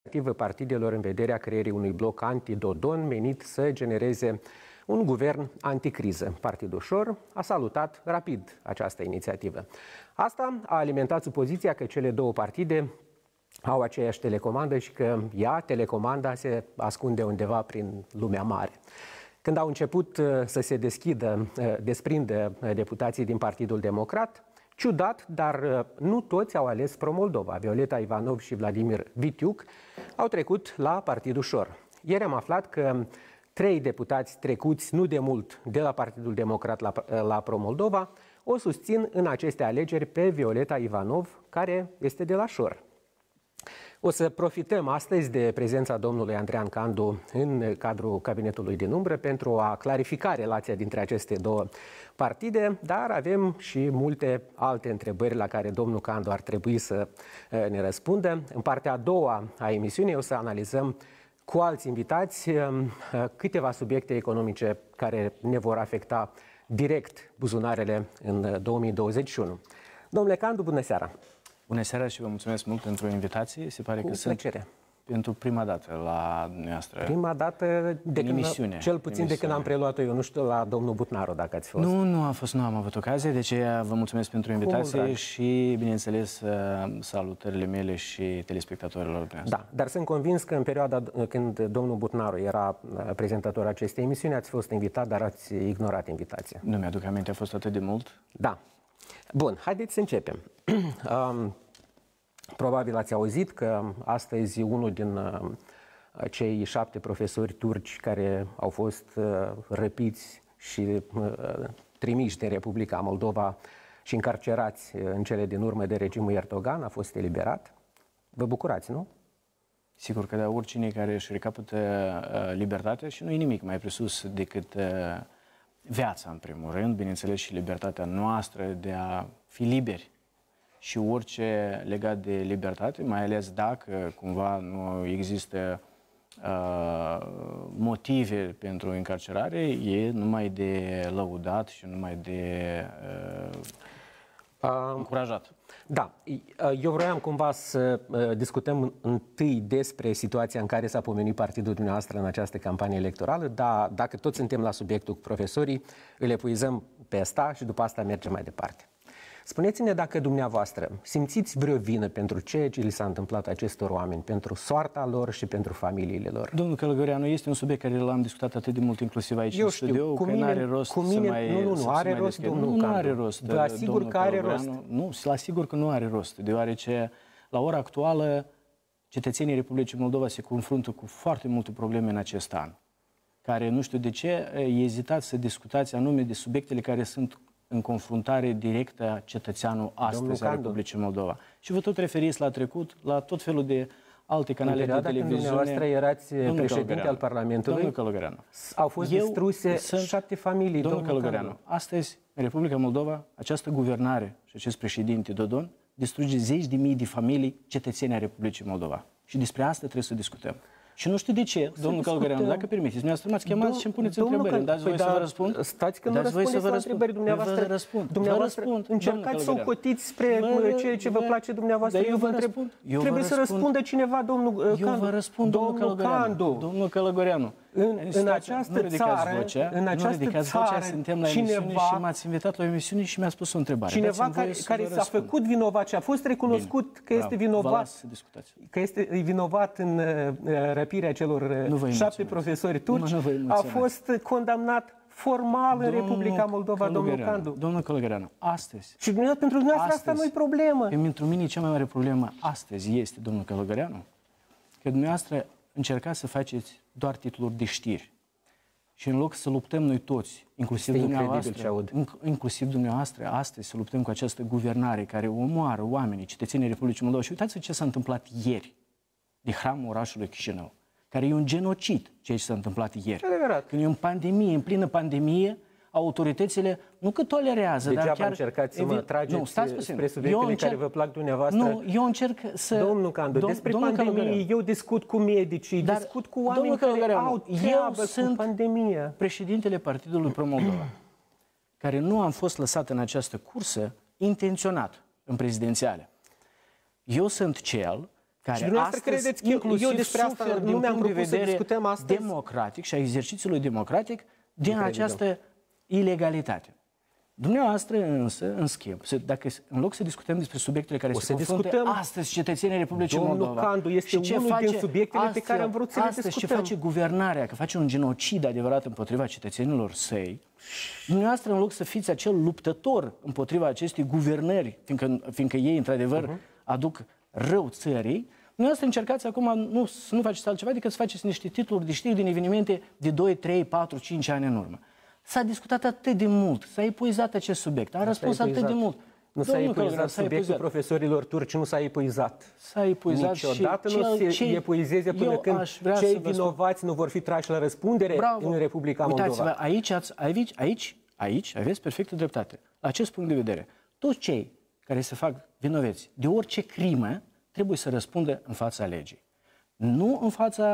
partidelor în vederea creării unui bloc anti-Dodon menit să genereze un guvern anticriză. Partidul Șor a salutat rapid această inițiativă. Asta a alimentat supoziția că cele două partide au aceeași telecomandă și că ea, telecomanda, se ascunde undeva prin lumea mare. Când au început să se desprindă deputații din Partidul Democrat, ciudat, dar nu toți au ales Pro-Moldova. Violeta Ivanov și Vladimir Vitiuc au trecut la Partidul Șor. Ieri am aflat că 3 deputați trecuți nu de mult de la Partidul Democrat la Pro-Moldova o susțin în aceste alegeri pe Violeta Ivanov, care este de la Șor. O să profităm astăzi de prezența domnului Andrean Candu în cadrul cabinetului din umbră pentru a clarifica relația dintre aceste două partide, dar avem și multe alte întrebări la care domnul Candu ar trebui să ne răspundă. În partea a doua a emisiunii o să analizăm cu alți invitați câteva subiecte economice care ne vor afecta direct buzunarele în 2021. Domnule Candu, bună seara! Bună seara și vă mulțumesc mult pentru invitație. Se pare că sunt pentru prima dată la dumneavoastră. Prima dată de când, cel puțin de când am preluat-o eu, nu știu la domnul Butnaru dacă ați fost. Nu am avut ocazie, de aceea vă mulțumesc pentru invitație și, bineînțeles, salutările mele și telespectatorilor dumneavoastră. Da, dar sunt convins că în perioada când domnul Butnaru era prezentator acestei emisiuni, ați fost invitat, dar ați ignorat invitația. Nu mi-aduc aminte, a fost atât de mult? Da. Bun, haideți să începem. Probabil ați auzit că astăzi unul din cei 7 profesori turci care au fost răpiți și trimiși de Republica Moldova și încarcerați în cele din urmă de regimul Erdogan a fost eliberat. Vă bucurați, nu? Sigur că da, oricine care își recapătă libertatea și nu e nimic mai presus decât viața, în primul rând, bineînțeles și libertatea noastră de a fi liberi. Și orice legat de libertate, mai ales dacă cumva nu există motive pentru încarcerare, e numai de lăudat și numai de încurajat. Da, eu vroiam cumva să discutăm întâi despre situația în care s-a pomenit partidul dumneavoastră în această campanie electorală, dar dacă tot suntem la subiectul cu profesorii, îl epuizăm pe ăsta și după asta mergem mai departe. Spuneți-ne dacă dumneavoastră simțiți vreo vină pentru ceea ce li s-a întâmplat acestor oameni, pentru soarta lor și pentru familiile lor. Domnul Călăgăreanu, este un subiect care l-am discutat atât de mult, inclusiv aici în studio, că nu are rost să mai... Nu are rost, domnul Candu. Nu are rost, vă asigur că are rost. Nu, vă asigur că nu are rost, deoarece la ora actuală cetățenii Republicii Moldova se confruntă cu foarte multe probleme în acest an, care nu știu de ce ezitați să discutați anume de subiectele care sunt în confruntare directă cetățeanul astăzi a Republicii Moldova. Și vă tot referiți la trecut, la tot felul de alte canale de televiziune. Când dumneavoastră erați președinte al Parlamentului, domnul Călăgăreanu, au fost distruse 7 familii. Domnul Călăgăreanu, astăzi, în Republica Moldova, această guvernare și acest președinte Dodon distruge 10.000 de familii cetățeni ai Republicii Moldova. Și despre asta trebuie să discutăm. Și nu știu de ce, domnul Călăgăreanu, dacă permiteți, dumneavoastră m-ați chemat și îmi puneți întrebări. Îmi dați voie să vă răspund? Stați că nu răspundeți la întrebări dumneavoastră. Dumneavoastră încercați să o cotiți spre ceea ce vă place dumneavoastră. Eu vă întreb. Trebuie să răspundă cineva, domnul Candu. Eu vă răspund, domnul Călăgăreanu. Domnul Călăgăreanu. În această țară, suntem la emisiune și m-ați invitat la o emisiune și mi-a spus o întrebare. Cineva care s-a făcut vinovat și a fost recunoscut că este vinovat în răpirea celor 7 profesori turci, a fost condamnat formal în Republica Moldova, domnul Candu. Domnul Călăgăreanu, astăzi... Și pentru dumneavoastră asta nu e problemă. Pentru mine cea mai mare problemă astăzi este, domnul Călăgăreanu, că dumneavoastră încercați să faceți doar titluri de știri. Și în loc să luptăm noi toți, inclusiv dumneavoastră, astăzi să luptăm cu această guvernare care omoară oamenii, cetățenii Republicii Moldova. Și uitați-vă ce s-a întâmplat ieri de hramul orașului Chișinău, care e un genocid, ceea ce s-a întâmplat ieri. Când e în pandemie, în plină pandemie, autoritățile nu că tolerează, dar chiar... încercați să mă trageți spre subiectele care vă plac dumneavoastră. Nu, eu încerc să... Domnul Candu, despre pandemie, eu discut cu medicii, discut cu oameni care au treabă cu pandemia. Președintele Partidului Pro-Moldova, care nu am fost lăsat în această cursă intenționat în prezidențiale. Eu sunt cel Și dumneavoastră credeți că eu despre asta nu mi-am propus să discutăm astăzi? Democratic și a exercițiului democratic din această ilegalitate. Dumneavoastră însă, în schimb, dacă în loc să discutăm despre subiectele care se confruntă astăzi cetățenii Republicii Moldova... Domnul Candu este unul din subiectele pe care am vrut să le discutăm. Astăzi ce face guvernarea, că face un genocid adevărat împotriva cetățenilor săi, dumneavoastră în loc să fiți acel luptător împotriva acestei guvernări, fiindcă ei într-adevăr aduc rău țării, dumneavoastră încercați acum să nu faceți altceva decât să faceți niște titluri de știri din evenimente de 2, 3, 4, 5 ani în urmă. S-a discutat atât de mult, s-a epuizat acest subiect, a răspuns atât de mult. Nu s-a epuizat subiectul profesorilor turci, nu s-a epuizat. S-a epuizat niciodată și nu se epuizeze până când cei vinovați nu vor fi trași la răspundere în Republica Moldova. Uitați-vă, aici aveți perfectă dreptate. La acest punct de vedere, toți cei care se fac vinoveți de orice crimă trebuie să răspundă în fața legii. Nu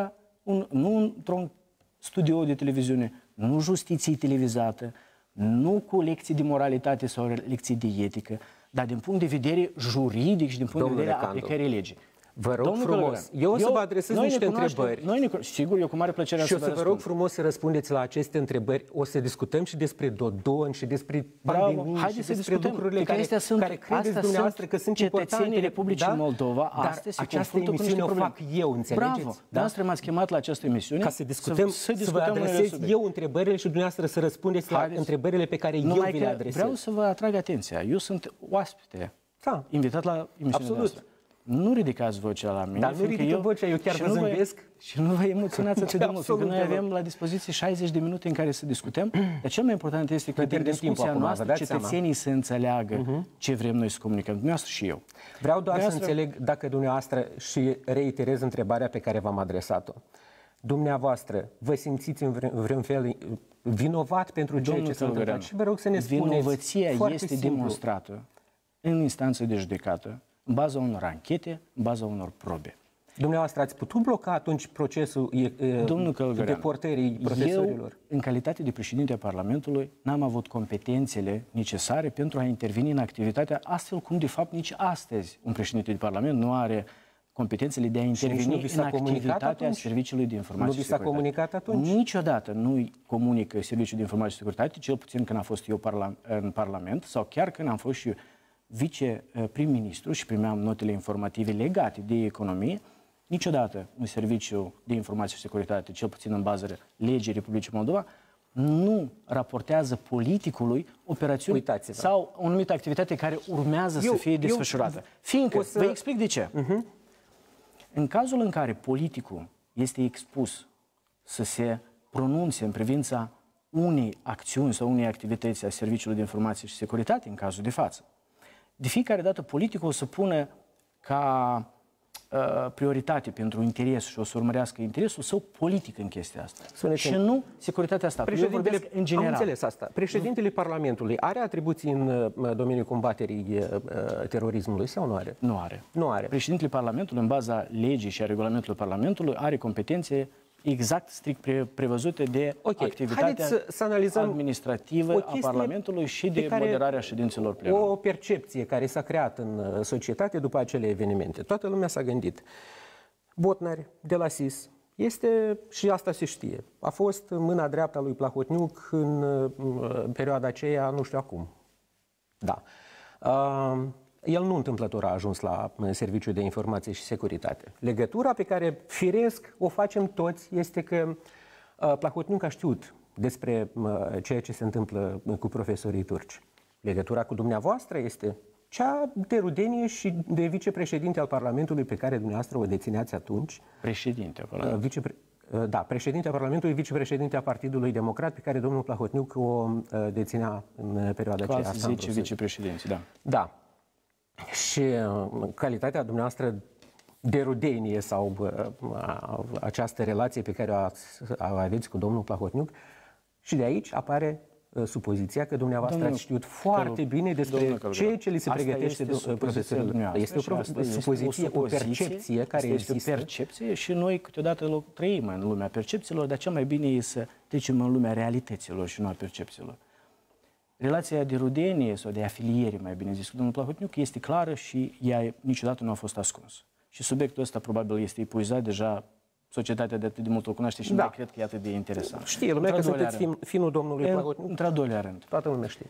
într-un studio de televiziune, nu justiție televizată, nu cu lecții de moralitate sau lecții de etică, dar din punct de vedere juridic și din punct de vedere aplicării legii. Vă rog frumos, eu o să vă adresez niște întrebări. Sigur, eu cu mare plăcere și o să vă rog frumos să răspundeți la aceste întrebări. O să discutăm și despre Dodon și despre pandemie și despre lucrurile care credeți dumneavoastră că sunt importante. Cetățenii Republicii Moldova astăzi se confruntă cu niște probleme. Fac eu, înțelegeți? Bravo! Dumneavoastră m-ați chemat la această emisiune ca să discutăm, să vă adresez eu întrebările și dumneavoastră să răspundeți la întrebările pe care eu vi le adresez. Vreau să vă atrag atenția. Eu sunt oaspete, invitat la emisiunea noastră. Nu ridicați vocea la mine. Dar nu ridică vocea, eu chiar vă zâmbesc. Și nu vă emoționați atât de mult, pentru că noi avem la dispoziție 60 de minute în care să discutăm. Dar cel mai important este că din discuția noastră cetățenii să înțeleagă ce vrem noi să comunicăm, dumneavoastră și eu. Vreau doar să înțeleg dacă dumneavoastră, și reiterez întrebarea pe care v-am adresat-o, dumneavoastră vă simțiți în vreun fel vinovat pentru ceea ce s-a întâmplat? Și vă rog să ne spuneți. Vinovăția este demonstrată în instanță de judecată, în baza unor anchete, în baza unor probe. Dumneavoastră ați putut bloca atunci procesul deportării profesorilor? Eu, în calitate de președinte a Parlamentului, n-am avut competențele necesare pentru a interveni în activitatea, astfel cum, de fapt, nici astăzi un președinte de Parlament nu are competențele de a interveni în activitatea Serviciului de Informație și Securitate. Nu vi s-a comunicat atunci? Niciodată nu comunică Serviciul de Informație și Securitate, cel puțin când am fost eu în Parlament sau chiar când am fost și eu viceprim-ministru și primeam notele informative legate de economie. Niciodată un serviciu de informație și securitate, cel puțin în bază legii Republicii Moldova, nu raportează politicului operațiuni sau o anumită activitate care urmează să fie desfășurată. Fiindcă, vă explic de ce. În cazul în care politicul este expus să se pronunțe în privința unei acțiuni sau unei activități a Serviciului de Informație și Securitate, în cazul de față, de fiecare dată politicul o să pună ca prioritate pentru interes și o să urmărească interesul său politic în chestia asta. Și nu securitatea statului. Eu vorbesc în general. Am înțeles asta. Președintele Parlamentului are atribuții în domeniul combaterii terorismului sau nu are? Nu are. Nu are. Președintele Parlamentului, în baza legii și a regulamentului Parlamentului, are competențe exact, strict prevăzute de activitatea administrativă a Parlamentului și de moderarea ședințelor plenare. O percepție care s-a creat în societate după acele evenimente. Toată lumea s-a gândit. Botnari, de la SIS, este, și asta se știe, a fost mâna dreaptă a lui Plahotniuc în perioada aceea, nu știu acum. Da. El nu întâmplător a ajuns la Serviciul de Informație și Securitate. Legătura pe care, firesc, o facem toți este că Plahotniuc a știut despre ceea ce se întâmplă cu profesorii turci. Legătura cu dumneavoastră este cea de rudenie și de vicepreședinte al Parlamentului pe care dumneavoastră o dețineați atunci. Președinte al Parlamentului. Da, președinte al Parlamentului, vicepreședinte a Partidului Democrat pe care domnul Plahotniuc o deținea în perioada aceea. Cu alți 10 vicepreședinți, da. Da. Și calitatea dumneavoastră de rudenie sau această relație pe care o aveți cu domnul Plahotniuc, și de aici apare supoziția că dumneavoastră ați știut foarte bine despre ceea ce li se pregătește profesorilor. Este o supoziție, o percepție care există. Este o percepție și noi câteodată trăim în lumea percepțiilor, dar cel mai bine e să trecem în lumea realităților și nu a percepțiilor. Relația de rudenie sau de afiliere, mai bine zis, cu domnul Plahotniuc este clară și ea niciodată nu a fost ascunsă. și subiectul ăsta probabil este epuizat deja, societatea de atât de mult o cunoaște și nu mai cred că e atât de interesant. Știe lumea că sunteți finul domnului Plahotniuc. Într-al doilea rând. Toată lumea știe.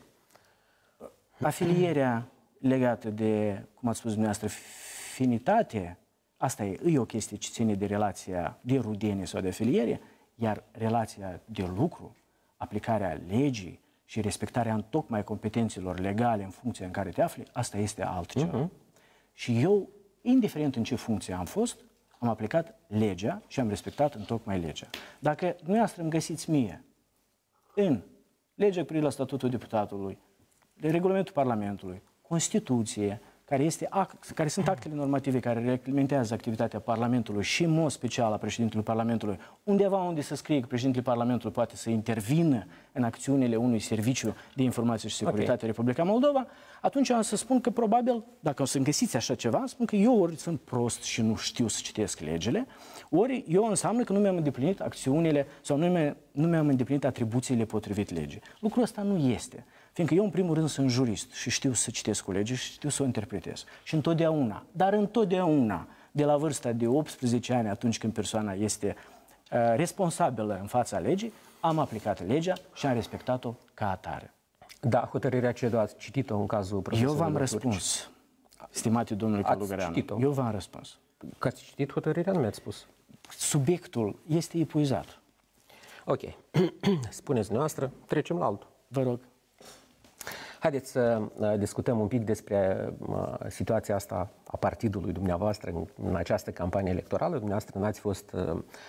Afilierea legată de, cum ați spus dumneavoastră, finitate, asta e o chestie ce ține de relația de rudenie sau de afiliere, iar relația de lucru, aplicarea legii și respectarea întocmai competențelor legale în funcția în care te afli, asta este altceva. Și eu, indiferent în ce funcție am fost, am aplicat legea și am respectat întocmai legea. Dacă dumneavoastră îmi găsiți mie în legea cu privire la statutul deputatului, de regulamentul Parlamentului, Constituție, care sunt actele normative care reglementează activitatea Parlamentului și în mod special a președintelui Parlamentului, undeva unde se scrie că președintele Parlamentului poate să intervină în acțiunile unui serviciu de informație și securitate în Republica Moldova, atunci am să spun că probabil, dacă o să-mi găsiți așa ceva, spun că eu ori sunt prost și nu știu să citesc legile, ori eu înseamnă că nu mi-am îndeplinit acțiunile sau nu mi-am îndeplinit atribuțiile potrivit legii. Lucrul ăsta nu este. Fiindcă eu, în primul rând, sunt jurist și știu să citesc cu lege și știu să o interpretez. Și întotdeauna, dar întotdeauna, de la vârsta de 18 ani, atunci când persoana este responsabilă în fața legii, am aplicat legea și am respectat-o ca atare. Da, hotărârea CEDO ați citit-o în cazul profesorului. Eu v-am răspuns, stimate domnule Călugăreanu. Eu v-am răspuns. Că ați citit hotărârea, nu mi-ați spus. Subiectul este epuizat. Ok. Spuneți noastră, trecem la altul. Vă rog. Haideți să discutăm un pic despre situația asta a partidului dumneavoastră în această campanie electorală. Dumneavoastră n-ați fost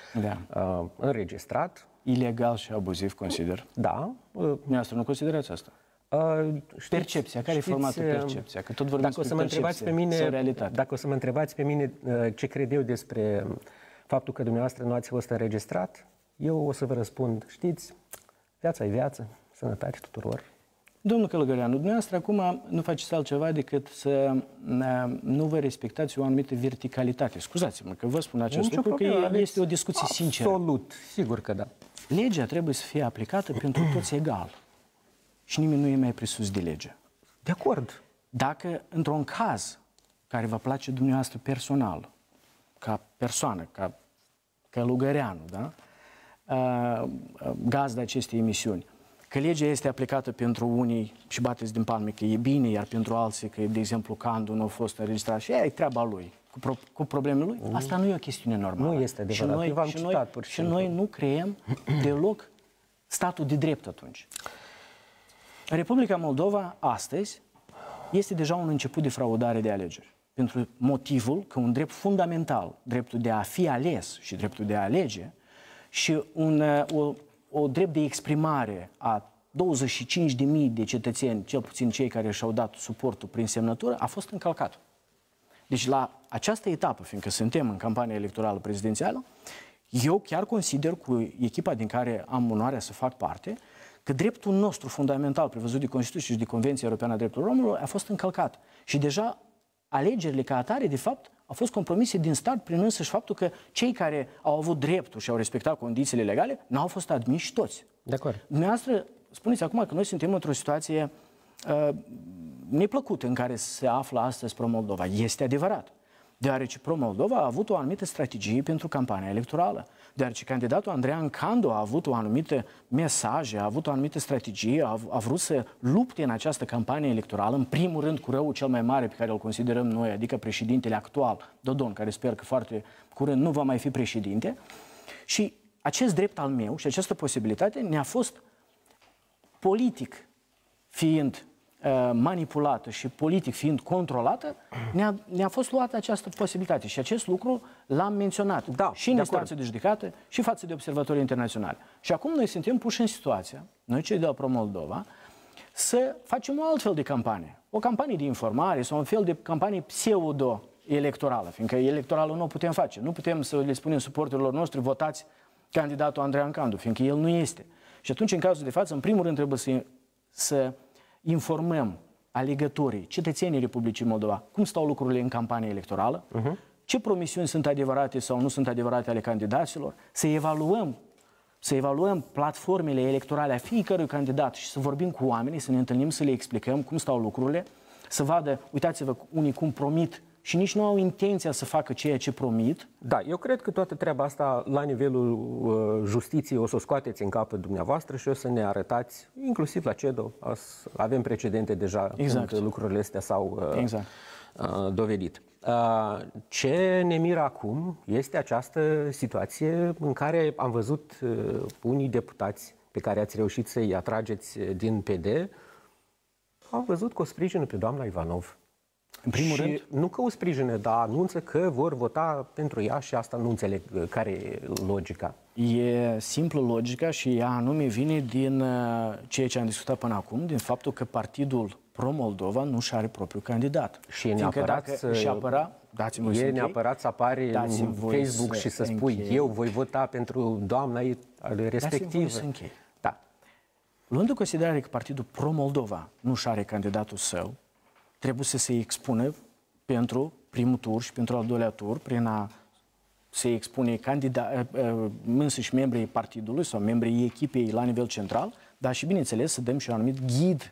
înregistrat. Ilegal și abuziv, consider. Da. Dumneavoastră nu considerați asta? Percepția. Care e formatul percepția? Că tot vorbim despre percepție sau realitate. Dacă o să mă întrebați pe mine ce cred eu despre faptul că dumneavoastră nu ați fost înregistrat, eu o să vă răspund, știți, viața e viață, sănătate tuturor. Domnul Călugăreanu, dumneavoastră acum nu faceți altceva decât să nu vă respectați o anumită verticalitate. Scuzați-mă că vă spun acest lucru, că este o discuție sinceră. Absolut, sigur că da. Legea trebuie să fie aplicată pentru toți egal. Și nimeni nu e mai presus de lege. De acord. Dacă într-un caz care vă place dumneavoastră personal, ca persoană, ca Călugăreanu, da? Gazda acestei emisiuni, că legea este aplicată pentru unii și bateți din palme că e bine, iar pentru alții că, de exemplu, Candu nu a fost înregistrat și e treaba lui, cu problemele lui, asta nu e o chestiune normală. Nu este adevărat. Și noi nu creăm deloc statul de drept atunci. Republica Moldova, astăzi, este deja un început de fraudare de alegeri. Pentru motivul că un drept fundamental, dreptul de a fi ales și dreptul de a alege, și o drept de exprimare a 25.000 de cetățeni, cel puțin cei care și-au dat suportul prin semnătură, a fost încălcat. Deci la această etapă, fiindcă suntem în campania electorală prezidențială, eu chiar consider cu echipa din care am onoarea să fac parte, că dreptul nostru fundamental prevăzut de Constituție și de Convenția Europeană a Drepturilor Omului a fost încălcat. Și deja alegerile ca atare, de fapt, au fost compromise din start prin însăși faptul că cei care au avut dreptul și au respectat condițiile legale n-au fost admiși toți. De acord. Dumneavoastră, spuneți acum că noi suntem într-o situație neplăcută în care se află astăzi Pro-Moldova. Este adevărat. Deoarece Pro-Moldova a avut o anumită strategie pentru campania electorală. Deoarece candidatul Andrean Candu a avut o anumită mesaje, a avut o anumită strategie, a vrut să lupte în această campanie electorală, în primul rând cu răul cel mai mare pe care îl considerăm noi, adică președintele actual, Dodon, care sper că foarte curând nu va mai fi președinte. Și acest drept al meu și această posibilitate ne-a fost politic fiind manipulată și politic fiind controlată, ne-a fost luată această posibilitate. Și acest lucru l-am menționat și în instanță de judecată și față de observatorii internaționali. Și acum noi suntem puși în situația, noi cei de la Pro-Moldova, să facem o altfel de campanie. O campanie de informare sau un fel de campanie pseudo-electorală, fiindcă electorală nu o putem face. Nu putem să le spunem suporterilor noștri, votați candidatul Andrean Candu, fiindcă el nu este. Și atunci, în cazul de față, în primul rând trebuie să informăm alegătorii, cetățenii Republicii Moldova, cum stau lucrurile în campania electorală, ce promisiuni sunt adevărate sau nu sunt adevărate ale candidaților, să evaluăm platformele electorale a fiecărui candidat și să vorbim cu oamenii, să ne întâlnim, să le explicăm cum stau lucrurile, să vadă, uitați-vă, unii cum promit și nici nu au intenția să facă ceea ce promit. Da, eu cred că toată treaba asta la nivelul justiției o să o scoateți în capul dumneavoastră și o să ne arătați, inclusiv la CEDO, avem precedente deja când lucrurile astea s-au dovedit. Ce ne miră acum este această situație în care am văzut unii deputați pe care ați reușit să-i atrageți din PD, au văzut că o sprijină pe doamna Ivanov. În primul rând, nu că o sprijină, dar anunță că vor vota pentru ea și asta nu înțeleg care e logica. E simplă logica și ea anume vine din ceea ce am discutat până acum, din faptul că Partidul Pro-Moldova nu și are propriul candidat. Și e neapărat să apare în Facebook și să spui eu voi vota pentru doamna respectivă. Da. Luând în considerare că Partidul Pro-Moldova nu și are candidatul său, trebuie să se expună pentru primul tur și pentru al doilea tur prin a se expune însăși membrii partidului sau membrii echipei la nivel central, dar și, bineînțeles, să dăm și un anumit ghid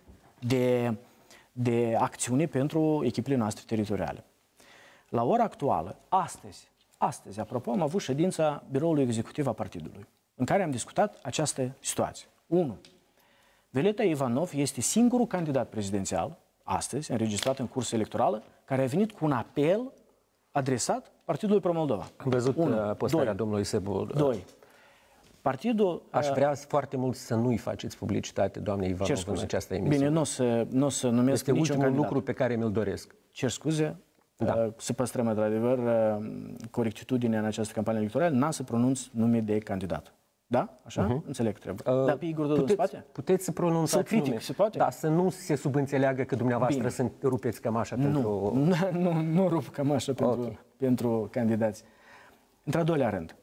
de acțiune pentru echipele noastre teritoriale. La ora actuală, astăzi, apropo, am avut ședința Biroului Executiv a Partidului, în care am discutat această situație. 1. Violeta Ivanov este singurul candidat prezidențial, astăzi, înregistrat în cursă electorală, care a venit cu un apel adresat Partidului Pro-Moldova. Am văzut postarea domnului Săbu. 2. Partidul... Aș vrea foarte mult să nu-i faceți publicitate, doamne Ivanov, în această emisiune. Bine, nu o să numesc niciun ultimul candidat. lucru pe care mi-l doresc. Cer scuze, să păstrăm într-adevăr corectitudinea în această campanie electorală, n-am să pronunț nume de candidat. Da? Așa? Înțeleg trebuie. Dar pe Igor Dodon în spate? Puteți să pronunțați să critic, se poate? Da, să nu se subînțeleagă că dumneavoastră să rupeți cămașa pentru... Nu rup cămașa pentru candidați. Într-al doilea rând,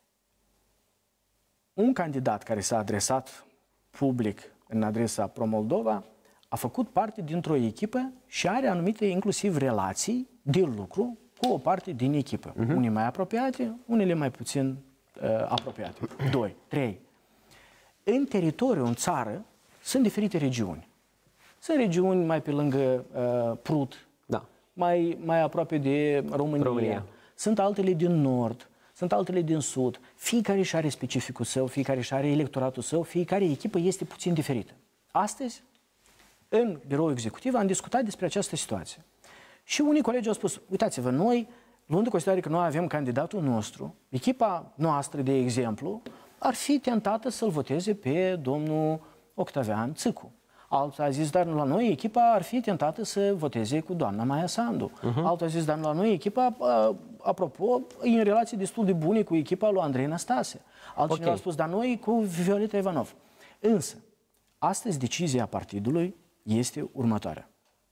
un candidat care s-a adresat public în adresa Pro-Moldova a făcut parte dintr-o echipă și are anumite inclusiv relații de lucru cu o parte din echipă. Unele mai apropiate, unele mai puțin apropiate. 2. 3. În teritoriu, în țară, sunt diferite regiuni. Sunt regiuni mai pe lângă Prut, mai aproape de România. Sunt altele din nord, sunt altele din sud. Fiecare își are specificul său, fiecare își are electoratul său, fiecare echipă este puțin diferită. Astăzi, în biroul executiv, am discutat despre această situație. Și unii colegi au spus, uitați-vă, noi, luând în considerare că noi avem candidatul nostru, echipa noastră, de exemplu, ar fi tentată să-l voteze pe domnul Octavian Țâcu. Altul a zis, dar la noi echipa ar fi tentată să voteze cu doamna Maia Sandu. Altul a zis, dar la noi echipa, apropo, e în relații destul de bune cu echipa lui Andrei Năstase. Altcineva a spus, dar noi cu Violeta Ivanov. Însă, astăzi decizia partidului este următoarea.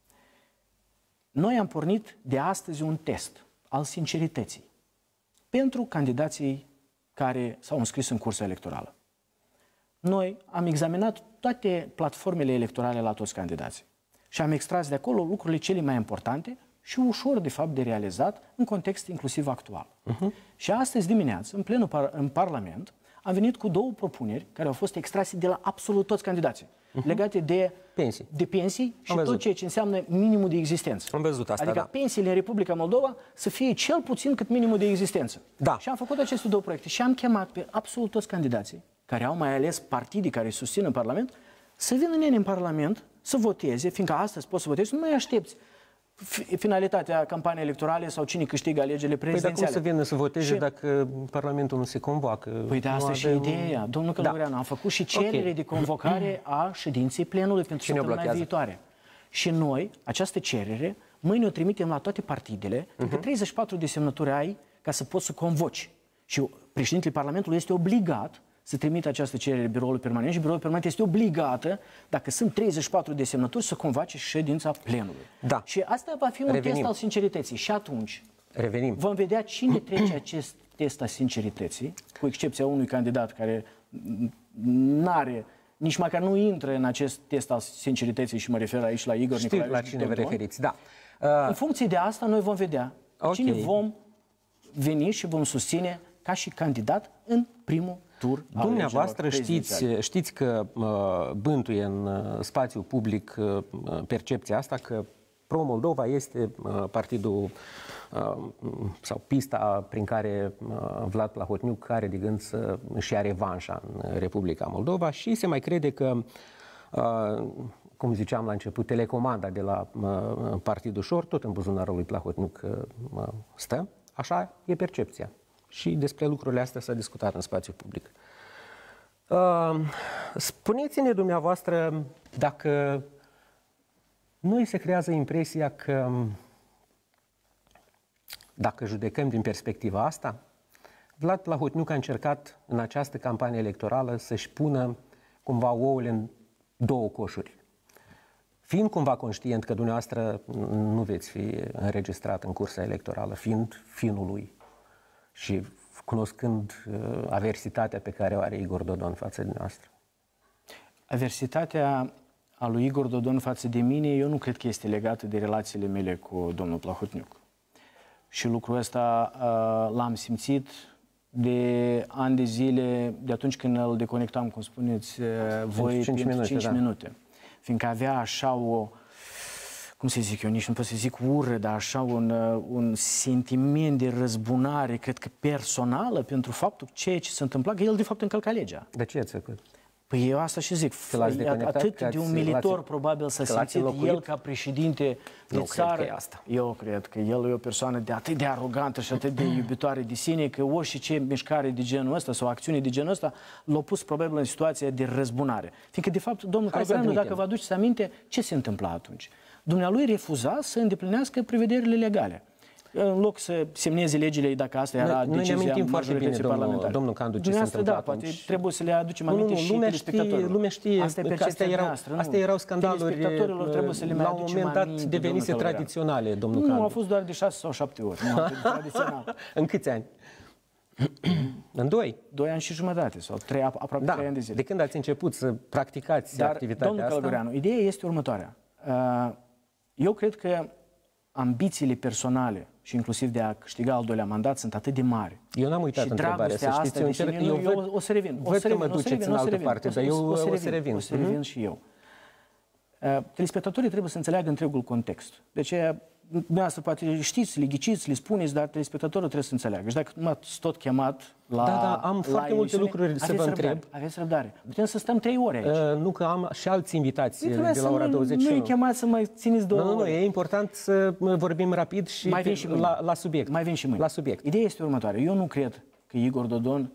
Noi am pornit de astăzi un test al sincerității pentru candidații care s-au înscris în cursa electorală. Noi am examinat toate platformele electorale la toți candidații și am extras de acolo lucrurile cele mai importante și ușor, de fapt, de realizat în context inclusiv actual. Și astăzi dimineață, în plenul în Parlament, am venit cu două propuneri care au fost extrase de la absolut toți candidații, legate de pensii și tot ceea ce înseamnă minimul de existență. Am văzut asta, adică pensiile în Republica Moldova să fie cel puțin cât minimul de existență. Și am făcut aceste două proiecte și am chemat pe absolut toți candidații care au mai ales partidii care îi susțin în Parlament, să vină în Parlament, să voteze, fiindcă astăzi poți să votezi, nu mai aștepți finalitatea campaniei electorale sau cine câștigă alegerile prezidențiale. Păi dar cum să vină să voteze dacă Parlamentul nu se convoacă? Păi de asta și ideea. Domnul Călăureanu, am făcut și cerere de convocare a ședinței plenului pentru săptămâna viitoare. Și noi, această cerere, mâine o trimitem la toate partidele, că 34 de semnături ai ca să poți să convoci. Și președintele Parlamentului este obligat să trimită această cerere biroului permanent și biroul permanent este obligată, dacă sunt 34 de semnături, să convoace ședința plenului. Și asta va fi un test al sincerității. Și atunci vom vedea cine trece acest test al sincerității, cu excepția unui candidat care n-are, nici măcar nu intră în acest test al sincerității și mă refer aici la Igor Nicolae. Știu la cine vă referiți, În funcție de asta, noi vom vedea cine vom veni și vom susține ca și candidat în primul tur. Dumneavoastră știți că bântuie în spațiul public percepția asta că Pro-Moldova este partidul sau pista prin care Vlad Plahotniuc are de gând să își ia revanșa în Republica Moldova și se mai crede că, cum ziceam la început, telecomanda de la Partidul Șor, tot în buzunarul lui Plahotniuc stă. Așa e percepția. Și despre lucrurile astea s-a discutat în spațiu public. Spuneți-ne dumneavoastră dacă noi se creează impresia că, dacă judecăm din perspectiva asta, Vlad Plahotniuc a încercat în această campanie electorală să-și pună cumva ouăle în două coșuri. Fiind cumva conștient că dumneavoastră nu veți fi înregistrat în cursa electorală, fiind finul lui și cunoscând aversitatea pe care o are Igor Dodon față de noastră. Aversitatea a lui Igor Dodon față de mine, eu nu cred că este legată de relațiile mele cu domnul Plahotniuc. Și lucrul ăsta l-am simțit de ani de zile, de atunci când îl deconectam, cum spuneți voi, pentru 5 minute. Fiindcă avea așa o, cum să zic eu, nici nu pot să zic ură, dar așa un sentiment de răzbunare, cred că personală, pentru faptul ceea ce se întâmpla, că el de fapt încălca legea. De ce ați făcut? Păi eu asta și zic, atât de umilitor probabil s-a simțit el ca președinte de țară. Eu cred că el e o persoană atât de arogantă și atât de iubitoare de sine, că orice mișcare de genul ăsta sau acțiune de genul ăsta l-a pus probabil în situația de răzbunare. Fiindcă de fapt, domnul Călugăreanu, dacă vă aduceți aminte, ce se întâmpla atunci? Dumnealui refuza să îndeplinească prevederile legale. În loc să semneze legile, dacă asta era decizia majorității parlamentare. Domnul Candu, ce se întâmplă atunci? Poate trebuie să le aducem aminte și telespectatorilor. Lumea știe astea erau scandaluri. Trebuie să le mai la un moment dat devenise tradiționale, domnul Candu. Nu, au fost doar de 6 sau 7 ori. Nu, tradițional. În câți ani? În 2? 2 ani și jumătate sau aproape 3 ani de zile. De când ați început să practicați activitatea asta? Domnul Călugăreanu, ideea este următoarea. Eu cred că ambițiile personale și inclusiv de a câștiga al doilea mandat sunt atât de mari. Eu n-am uitat întrebarea, să știți. Eu o să revin. Văd că mă duceți în altă parte, dar eu o să revin. O să revin și eu. Telespectatorii trebuie să înțeleagă întregul context. De aceea, dumneavoastră poate știți, le ghiciți, le spuneți, dar telespectatorul trebuie să înțeleagă. Și dacă m-ați tot chemat la Da, am foarte multe lucruri să vă întreb. Aveți răbdare. Putem să stăm 3 ore aici. Nu, că am și alți invitați de la ora 21. Nu-i chemați să mai țineți 2 ore. Nu, e important să vorbim rapid și la subiect. Mai vin și mâine. La subiect. Ideea este următoare. Eu nu cred că Igor Dodon,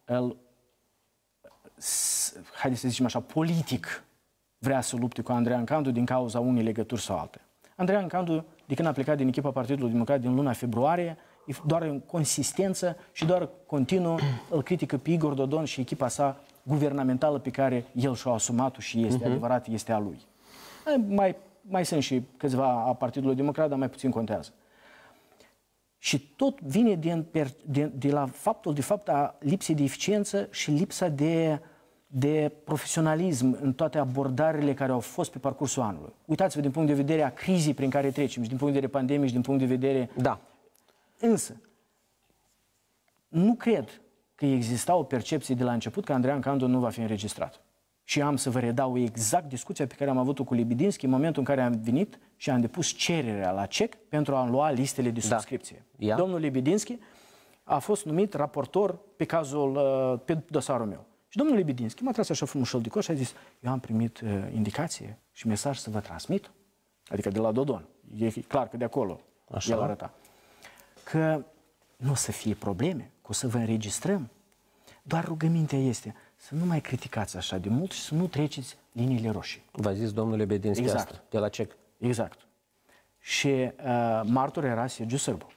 haideți să zicem așa, politic, vrea să lupte cu Andreea Candu din cauza unei legături sau alte. Andreea Candu, de când a plecat din echipa Partidului Democrat din luna februarie, e doar în consistență și doar continuu îl critică pe Igor Dodon și echipa sa guvernamentală pe care el și-a asumat-o și este adevărat, este a lui. Mai sunt și câțiva a Partidului Democrat, dar mai puțin contează. Și tot vine de la faptul, de fapt, a lipsei de eficiență și lipsa de profesionalism în toate abordarile care au fost pe parcursul anului. Uitați-vă din punct de vedere a crizei prin care trecem și din punct de vedere pandemic și din punct de vedere... Da. Însă, nu cred că exista o percepție de la început că Andreea Candu nu va fi înregistrat. Și am să vă redau exact discuția pe care am avut-o cu Libidinski în momentul în care am venit și am depus cererea la CEC pentru a lua listele de subscripție. Da. Domnul Libidinski a fost numit raportor pe cazul, pe dosarul meu. Și domnul Libidinski m-a tras așa frumușel de coș și a zis: eu am primit indicație și mesaj să vă transmit, adică de la Dodon, e clar că de acolo el arăta, că nu o să fie probleme, că o să vă înregistrăm. Doar rugămintea este să nu mai criticați așa de mult și să nu treceți liniile roșii. V-a zis domnul Libidinski asta, de la CEC. Exact. Și martor era Sergiu Sârbu.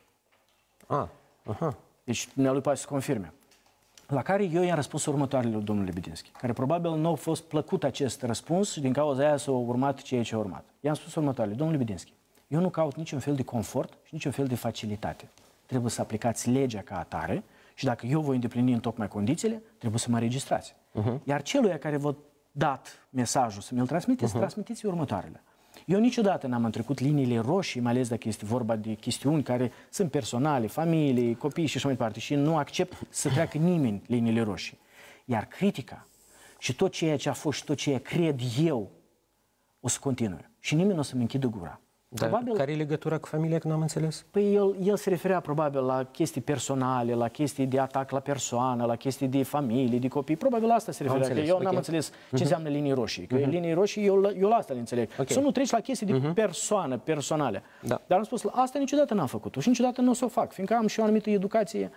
Deci dumnealui poate să confirme. La care eu i-am răspuns următoarele lui domnul Libidinski, care probabil nu a fost plăcut acest răspuns și din cauza aia s-a urmat ceea ce a urmat. I-am spus următoarele: domnul Libidinski, eu nu caut niciun fel de confort și niciun fel de facilitate. Trebuie să aplicați legea ca atare și dacă eu voi îndeplini în tocmai condițiile, trebuie să mă registrați. Iar celuia care v-a dat mesajul să mi-l transmiteți, transmiteți următoarele. Eu niciodată n-am întrecut liniile roșii, mai ales dacă este vorba de chestiuni care sunt personale, familie, copii și așa mai departe. Și nu accept să treacă nimeni liniile roșii. Iar critica și tot ceea ce a fost și tot ceea ce cred eu o să continue. Și nimeni nu o să-mi închidă gura. Dar Probabil, care e legătura cu familia, că n-am înțeles? păi el se referea probabil la chestii personale, la chestii de atac la persoană, la chestii de familie, de copii. Probabil la asta se referea, că eu n-am înțeles ce înseamnă linii roșii. Că linii roșii, eu la asta le înțeleg. Să nu treci la chestii de persoană, personale. Da. Dar am spus, asta niciodată n-am făcut-o și niciodată nu o să o fac, fiindcă am și o anumită educație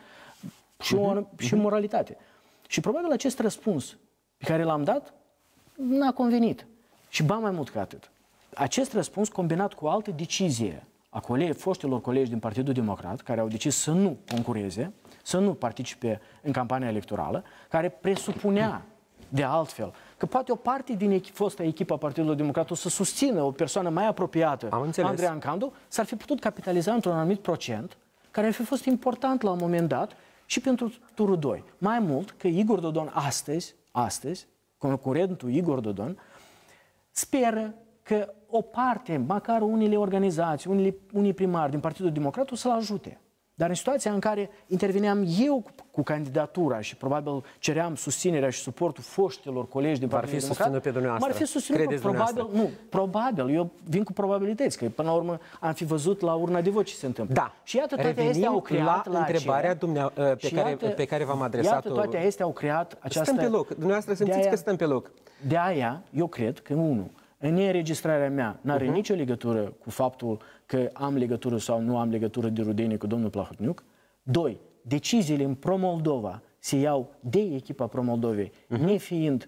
și moralitate. Și probabil acest răspuns pe care l-am dat n-a convenit. Și ba mai mult ca atât. Acest răspuns combinat cu o altă decizie a foștilor colegi din Partidul Democrat, care au decis să nu concureze, să nu participe în campania electorală, care presupunea de altfel că poate o parte din fosta echipă a Partidului Democrat o să susțină o persoană mai apropiată, Andrei Ancandu, s-ar fi putut capitaliza într-un anumit procent, care ar fi fost important la un moment dat și pentru turul 2. Mai mult că Igor Dodon astăzi, concurentul Igor Dodon, speră că o parte, măcar unele organizații, unii primari din Partidul Democrat o să-l ajute. Dar în situația în care interveneam eu cu candidatura și probabil ceream susținerea și suportul foștilor colegi din Partidul Democrat, m-ar fi susținut probabil, eu vin cu probabilități, că până la urmă am fi văzut la urna de vot ce se întâmplă. Da. Și iată, toate astea au creat la întrebarea pe care v-am adresat-o. Iată, toate astea au creat această... Stăm pe loc. Dumneavoastră simțiți că stăm pe loc. De aia, eu cred că, neînregistrarea mea n-are nicio legătură cu faptul că am legătură sau nu am legătură de rudenie cu domnul Plahotniuc. 2. Deciziile în Pro-Moldova se iau de echipa Pro-Moldovei, nefiind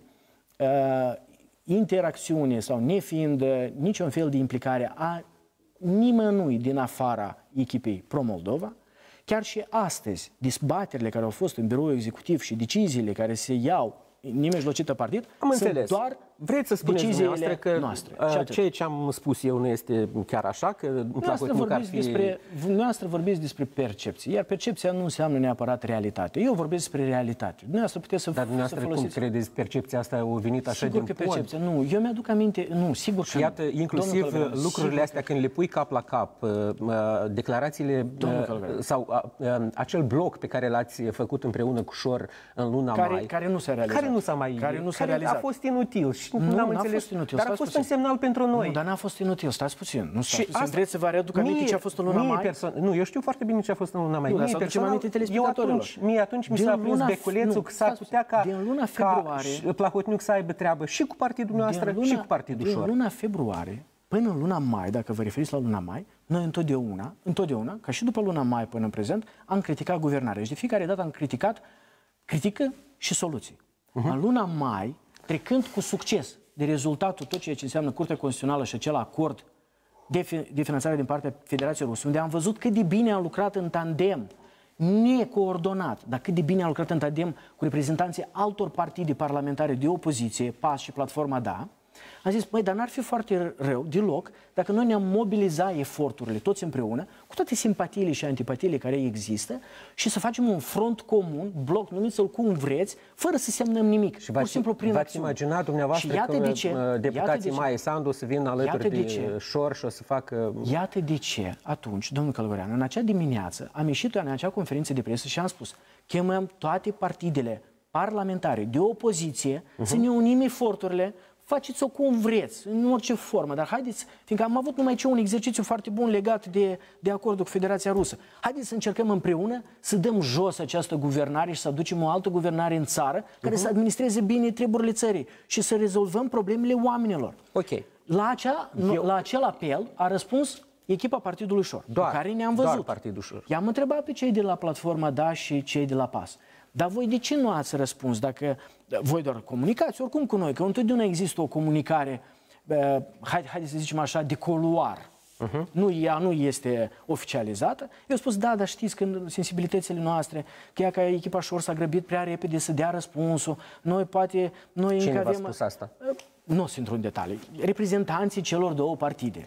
interacțiune sau nefiind niciun fel de implicare a nimănui din afara echipei Pro-Moldova. Chiar și astăzi, dezbaterile care au fost în biroul executiv și deciziile care se iau nemijlocită partid, sunt doar vreți să spuneți dumneavoastră că ceea ce am spus eu nu este chiar așa, că Dumneavoastră vorbiți despre percepție, iar percepția nu înseamnă neapărat realitate. Eu vorbesc despre realitate. Dumneavoastră puteți să folosiți... Dar dumneavoastră cum credeți percepția asta a venit așa din percepția, nu, eu mi-aduc aminte, sigur că... Iată, inclusiv lucrurile astea, când le pui cap la cap, declarațiile sau acel bloc pe care l-ați făcut împreună cu Șor în luna mai... Care nu s-a realizat. Care a fost inutil. Nu, n-a fost inutil. Dar a fost un semnal pentru noi. Nu, dar n-a fost inutil. Stați puțin. Nu stați puțin. Vreți să vă readuc aminte ce a fost în luna mai? Nu, eu știu foarte bine ce a fost în luna mai. Nu, dar să aducem aminte telespectatorilor. Mie atunci mi s-a prins beculețul că s-ar putea ca Plahotniuc să aibă treabă și cu partidul noastră și cu partidul Șor. Din luna februarie până în luna mai, dacă vă referiți la luna mai, noi întotdeauna, ca și după luna mai până în prezent, am criticat guvernarea. Și de fiecare dată am critică și soluții. În luna mai, trecând cu succes de rezultatul tot ceea ce înseamnă Curtea Constituțională și acel acord de finanțare din partea Federației Ruse, unde am văzut cât de bine am lucrat în tandem, necoordonat, dar cât de bine am lucrat în tandem cu reprezentanții altor partide parlamentare de opoziție, PAS și Platforma Da, am zis, dar n-ar fi foarte rău, deloc, dacă noi ne-am mobilizat eforturile toți împreună, cu toate simpatiile și antipatiile care există, și să facem un front comun, bloc, numiți-l cum vreți, fără să semnăm nimic. Și v-ați imaginat dumneavoastră că deputații Maia Sandu o să vină alături de Șor și o să facă... Iată de ce atunci, domnul Călugăreanu, în acea dimineață am ieșit în acea conferință de presă și am spus, chemăm toate partidele parlamentare de opoziție să ne unim eforturile. Faceți-o cum vreți, în orice formă, dar haideți, fiindcă am avut numai un exercițiu foarte bun legat de acordul cu Federația Rusă. Haideți să încercăm împreună să dăm jos această guvernare și să aducem o altă guvernare în țară care să administreze bine treburile țării și să rezolvăm problemele oamenilor. Ok. La acel apel a răspuns echipa Partidului Șor, cu care ne-am văzut. Doar Partidul Șor. I-am întrebat pe cei de la Platforma Da și cei de la PAS. Dar voi de ce nu ați răspuns? Dacă voi doar comunicați oricum cu noi, că întotdeauna există o comunicare, haideți să zicem așa, de coluar. Ea nu este oficializată. Eu am spus, dar știți că sensibilitățile noastre, că ca echipa Șor s-a grăbit prea repede să dea răspunsul. Cine v-a spus asta? Nu sunt într-un detaliu. Reprezentanții celor două partide.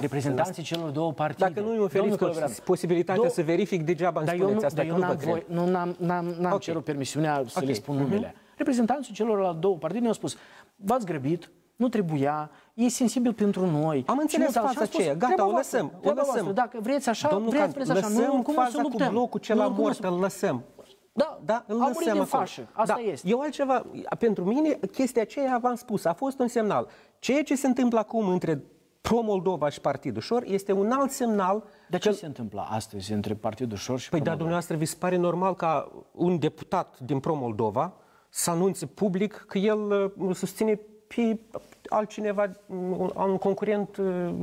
Dacă nu îmi oferiți posibilitatea să verific, degeaba îmi spuneți asta, că nu vă cred. N-am cerut permisiunea să le spun numele. Reprezentanții celor două partide ne-au spus, v-ați grăbit, nu trebuia, e sensibil pentru noi. Am înțeles faza aceea, gata, o lăsăm. Dacă vreți așa, vreți așa. Lăsăm faza cu blocul cel mort, îl lăsăm. Da, îl lăsăm acolo. Asta este. Eu altceva, pentru mine, chestia aceea, v-am spus, a fost un semnal. Ceea ce se întâmplă acum între pro-Moldova și Partidul Șor este un alt semnal. Dar ce se întâmplă astăzi între Partidul Șor și Păi, dar dumneavoastră vi se pare normal ca un deputat din pro-Moldova să anunțe public că el susține pe altcineva, un concurent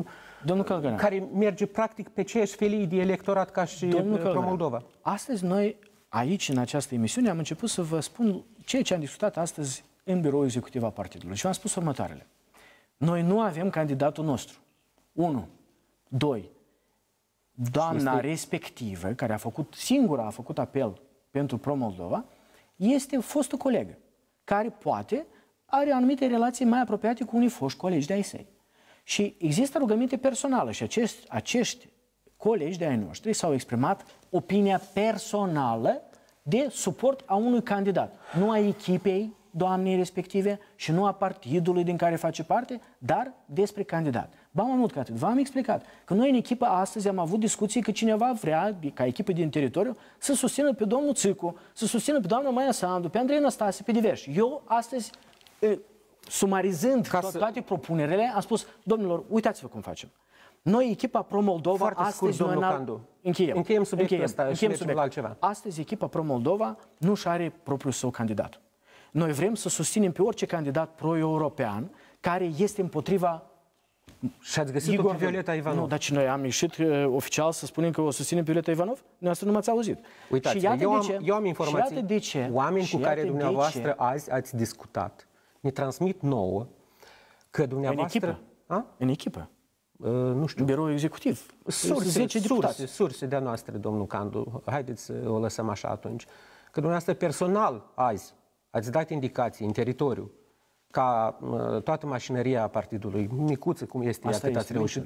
care merge practic pe aceeași felii de electorat ca și pro-Moldova? Astăzi noi, aici, în această emisiune, am început să vă spun ceea ce am discutat astăzi în biroul executiv al partidului. Și v-am spus următoarele. Noi nu avem candidatul nostru. 1. 2. Doamna respectivă, care singura a făcut apel pentru pro-Moldova, este fostul colegă, care poate are anumite relații mai apropiate cu unii foști colegi de-ai săi. Și există rugăminte personală și acești colegi de-ai noștri s-au exprimat opinia personală de suport a unui candidat, nu a echipei doamnei respective și nu a partidului din care face parte, dar despre candidat. Ba mai mult ca atât, v-am explicat că noi în echipă astăzi am avut discuții că cineva vrea, ca echipă din teritoriu, să susțină pe domnul Țicu, să susțină pe doamna Maia Sandu, pe Andrei Năstase, pe diversi. Eu astăzi, sumarizând toate propunerile, am spus, domnilor, uitați-vă cum facem. Noi, echipa pro-Moldova, astăzi încheiem subiectul ăsta și mergem la altceva. Astăzi, echipa pro-Moldova nu și are propriul său candidat. Noi vrem să susținem pe orice candidat pro-european care este împotriva. Și ați găsit-o pe Violeta Ivanov? Nu, dar noi am ieșit oficial să spunem că o susținem pe Violeta Ivanov? Noastră nu m-ați auzit. Uitați, eu am informații. Oameni cu care dumneavoastră azi ați discutat ne transmit nouă că dumneavoastră... În echipă. Nu știu. În biroul executiv. Surse de-a noastre, domnul Candu. Haideți să o lăsăm așa atunci. Că dumneavoastră personal azi ați dat indicații în teritoriu ca toată mașinăria partidului, micuță cum este, atât ați reușit.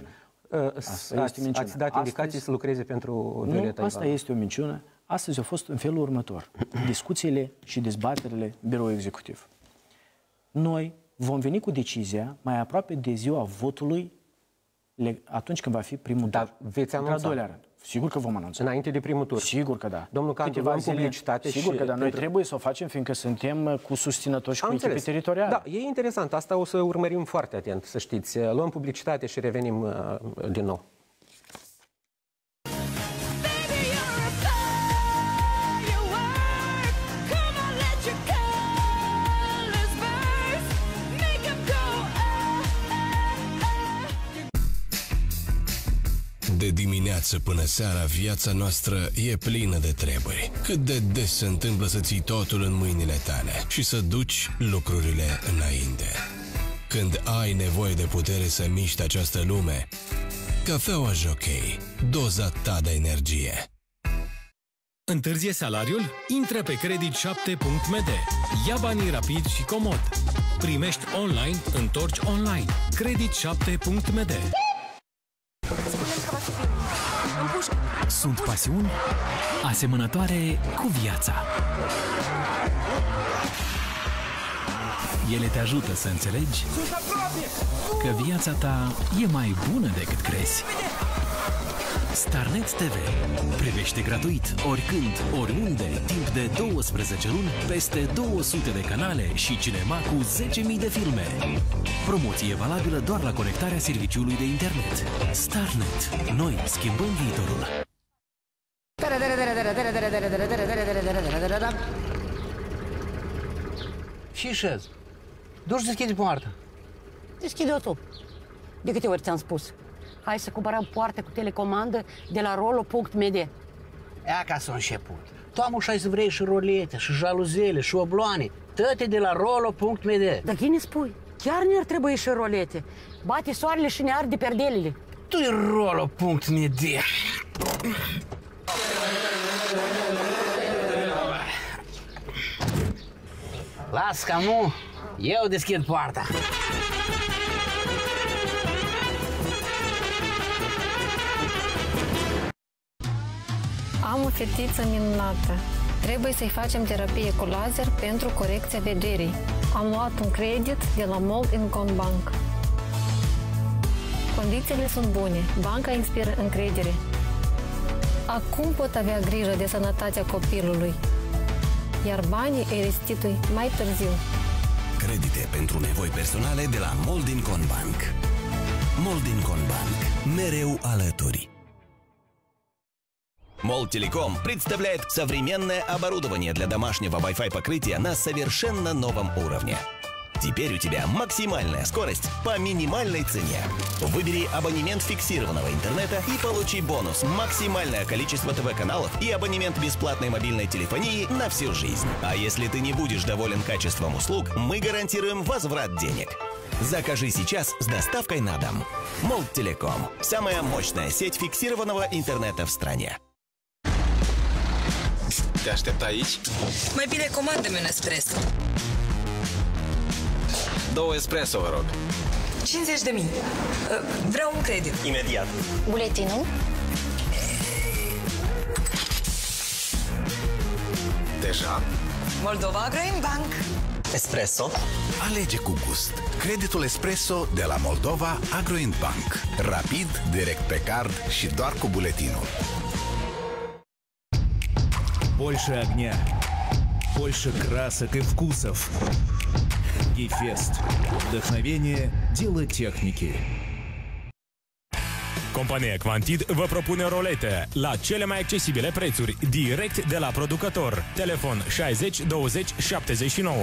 Ați dat indicații să lucreze pentru Violeta Ivanov. Asta este o minciună. Astăzi au fost în felul următor. Discuțiile și dezbaterile biroului executiv. Noi vom veni cu decizia mai aproape de ziua votului atunci când va fi primul tur. Dar veți anunța? Al doilea rând. Sigur că vom anunța. Înainte de primul tur? Sigur că da. Domnul Cantu, luăm publicitate sigur că da. Noi trebuie să o facem fiindcă suntem cu susținători și cu echipe teritoriale. Da, e interesant. Asta o să urmărim foarte atent, să știți. Luăm publicitate și revenim din nou. De dimineață până seara, viața noastră e plină de treburi. Cât de des se întâmplă să ții totul în mâinile tale și să duci lucrurile înainte. Când ai nevoie de putere să miști această lume, Cafeaua Jockey, doza ta de energie. Întârzie salariul? Intră pe credit7.md. Ia banii rapid și comod. Primești online, întorci online. Credit7.md. Sunt pasiuni asemănătoare cu viața. Ele te ajută să înțelegi că viața ta e mai bună decât crezi. Starnet TV. Privește gratuit, oricând, oriunde, timp de 12 luni, peste 200 de canale și cinema cu 10.000 de filme. Promoție valabilă doar la conectarea serviciului de internet. Starnet. Noi schimbăm viitorul. Și șez. Du-și deschide poarta. Deschide-o tu. De câte ori ți-am spus? Hai să cumpărăm poartă cu telecomandă de la rolo.md. Ea ca s-a început. Tu am ușai să vrei și rolete, și jaluzele, și obloane. Toate de la rolo.md. Dar cine spui? Chiar ne-ar trebui și rolete. Bate soarele și ne arde perdelele. Tu-i rolo.md. Las că nu, eu deschid poarta. Am o fetiță minunată. Trebuie să-i facem terapie cu laser pentru corecția vederii. Am luat un credit de la Mold Income Bank. Condițiile sunt bune. Banca inspiră încredere. Acum pot avea grijă de sănătatea copilului, iar banii îi restitui mai târziu. Credite pentru nevoi personale de la Mold Income Bank. Молдинкомбанк. Мерeu алături. Молтелеком представляет современное оборудование для домашнего Wi-Fi покрытия на совершенно новом уровне. Теперь у тебя максимальная скорость по минимальной цене. Выбери абонемент фиксированного интернета и получи бонус максимальное количество ТВ-каналов и абонемент бесплатной мобильной телефонии на всю жизнь. А если ты не будешь доволен качеством услуг, мы гарантируем возврат денег. Закажи сейчас с доставкой на дом. Молтелеком. Самая мощная сеть фиксированного интернета в стране. Te aștept aici? Mai bine comandă-mi un espresso. 2 espresso, vă rog. 50.000. Vreau un credit. Imediat. Buletinul? Deja? Moldova Agroinbank. Espresso? Alege cu gust. Creditul Espresso de la Moldova Agroinbank. Rapid, direct pe card și doar cu buletinul. Больше огня, больше красок и вкусов. Гейфест. Вдохновение – дело техники. Compania Quantid vă propune rolete la cele mai accesibile prețuri, direct de la producător. Telefon 60 20 79.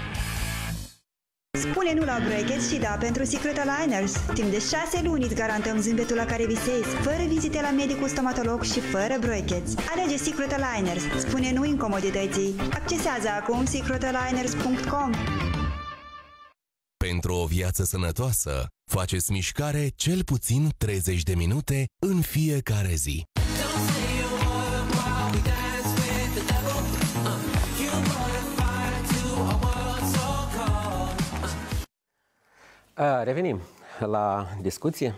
Spune nu la brackets și da pentru Secret Aligners. Timp de 6 luni îți garantăm zâmbetul la care visezi, fără vizite la medicul stomatolog și fără brackets. Alege Secret Aligners. Spune nu incomodității. Accesează acum secretaligners.com. Pentru o viață sănătoasă, faceți mișcare cel puțin 30 de minute în fiecare zi. Revenim la discuție.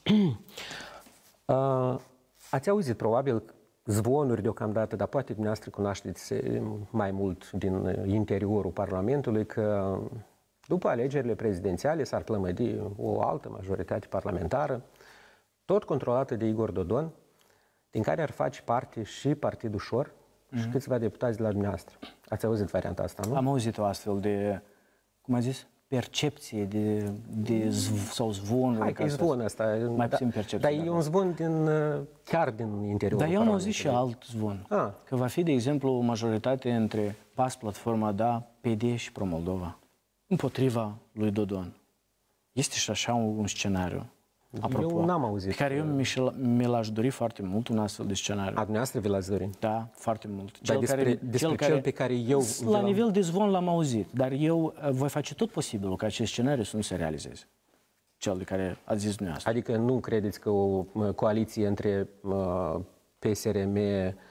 Ați auzit probabil zvonuri deocamdată, dar poate dumneavoastră cunoașteți mai mult din interiorul Parlamentului că după alegerile prezidențiale s-ar plămădi o altă majoritate parlamentară, tot controlată de Igor Dodon, din care ar face parte și Partidul Șor și câțiva deputați de la dumneavoastră. Ați auzit varianta asta, nu? Am auzit o astfel de, cum a zis, percepție sau zvonuri. Hai că e zvon ăsta. Mai puțin percepție. Dar e un zvon chiar din interiorul. Dar eu am auzit și alt zvon. Că va fi, de exemplu, o majoritate între PAS, Platforma Da, PD și Pro-Moldova, împotriva lui Dodon. Este și așa un scenariu. Apropo, eu n-am auzit. Pe care eu mi-l-aș dori foarte mult, un astfel de scenariu. A dumneavoastră vi l-ați dori? Da, foarte mult. Dar despre cel pe care eu... La nivel de zvon l-am auzit, dar eu voi face tot posibilul ca acest scenariu să nu se realizeze. Cel de care ați zis dumneavoastră. Adică nu credeți că o coaliție între PSRM,